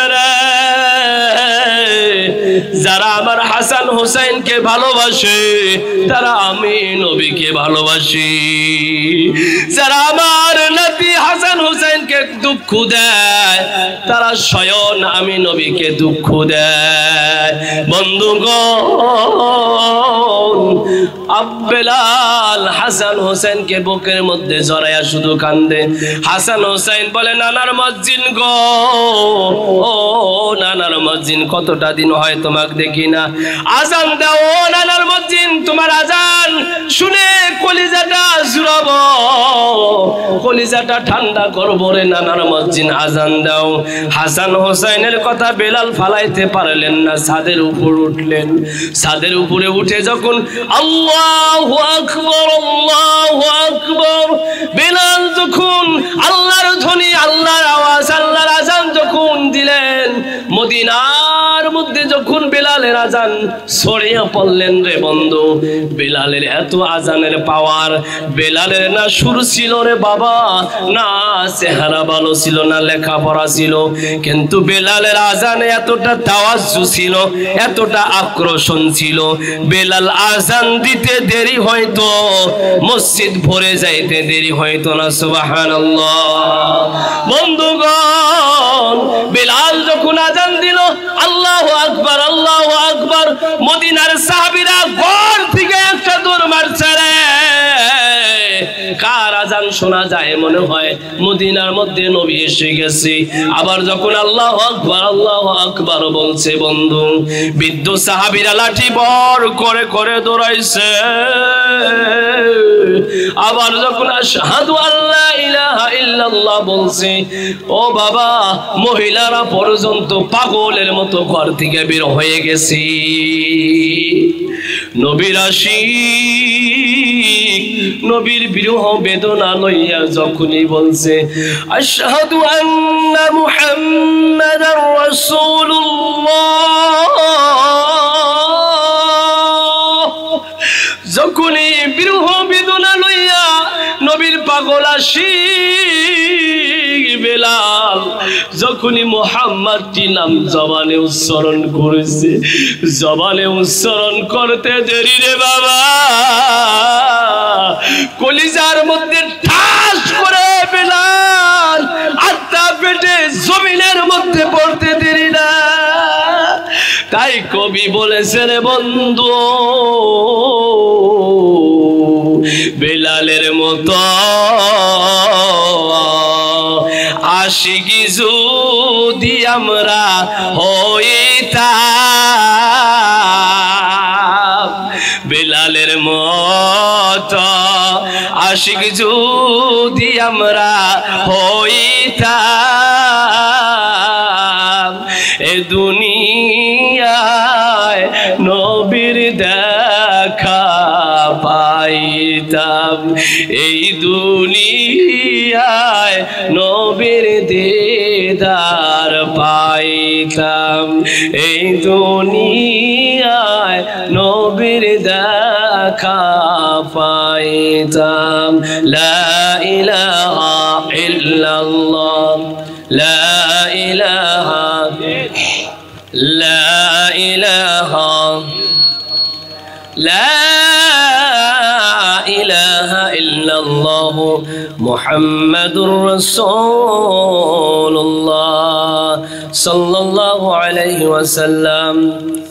যারা আমার হাসান হুসাইনকে ভালোবাসে তারা আমি নবীকে ভালোবাসি, যারা আমার নাতি হাসান হুসাইনকে দুঃখ দেয় তারা স্বয়ং আমি নবীকে দুঃখ দেয়। বন্ধুগণ, বেলাল হাসান হোসেনকে বুকের মধ্যে জড়াইয়া শুধু কান্দে। হাসান হোসেন বলে, নানার মসজিদ গো, ও নানার মসজিদ, কতটা দিন হয় তোমাকে দেখি না, আজান দাও ও নানার মসজিদ, তোমার আজান শুনে কলিজাটা জুড়াবো, কলিজাটা ঠান্ডা করবো রে নানার মসজিদ, আজান দাও। হাসান হোসেনের কথা বেলাল ফালাইতে পারলেন না, ছাদের উপর উঠলেন। ছাদের উপরে উঠে যখন আল্লাহু আকবার আল্লাহু আকবার, বেলাল যখন আল্লাহর ধ্বনি, আল্লাহর আওয়াজ, আল্লাহর আজান যখন দিলেন, মদিনার মধ্যে যখন বেলালের আজান ছড়িয়ে পড়লেন রে বন্ধু, বেলালের এত আজানের পাওয়ার, বেলালের না সুর ছিল রে বাবা, না চেহারা ভালো ছিল, না লেখাপড়া ছিল, কিন্তু বেলালের আজানে এতটা তাওয়াজ্জু ছিল, এতটা আকর্ষণ ছিল, বেলাল আজান দিতে দেরি হয়তো মসজিদ ভরে যাইতে দেরি হয়তো না। সুবহানাল্লাহ। বন্ধুগণ, বেলাল যখন আজান দিল, আল্লাহু আকবার আল্লাহু আকবার, মদিনার সাহাবীরা ঘর থেকে একটা দৌড় মারছে রে। কার আজান শোনা যায় মনে হয় মদিনার মধ্যে নবী এসে গেছে। আবার যখন আল্লাহু আকবার বলছে বন্ধু, বৃদ্ধ সাহাবীরা লাঠি বর করে করে দৌড়াইছে। আবার যখন আশহাদু আল্লা ইলাহা ইল্লাল্লাহ বলছে, ও বাবা, মহিলারা পর্যন্ত পাগলের মতো ঘর থেকে বের হয়ে গেছে। নবীর আশিক, নবীর বিরহ বেদনা লইয়া যখনই বলছে আশহাদু আন্না মুহাম্মাদার রাসূলুল্লাহ, যখনই বিরহ বেদনা লইয়া নবীর পাগল আশিক বেলাল যখনই মুহাম্মাদটি নাম জবানে উচ্চারণ করেছে, জবানে উচ্চারণ করতে দেরি রে বাবা, কলিজার মধ্যে ঠাস করে বেলাল আত্মা পেটে জমিনের মধ্যে পড়তে দেরি না। তাই কবি বলেছে রে বন্ধু, বেলালের মতো আশিকি যদি আমরা হইতাম, বেলালের মতো আশিক যদি আমরা হইতাম, এ দুনিয়ায় নবীর দেখা পাইতাম, এই দুনিয়ায় নবীর দিদার পাইতাম, এই দুনিয়ায় নবীর দেখা পাইতাম। লা ইলাহা ইল্লাল্লাহ, লা ইলাহা, লা ইলাহা, লা ইলাহা ইল্লাল্লাহ মুহাম্মাদুর রাসূলুল্লাহ সাল্লাল্লাহু আলাইহি ওয়াসাল্লাম।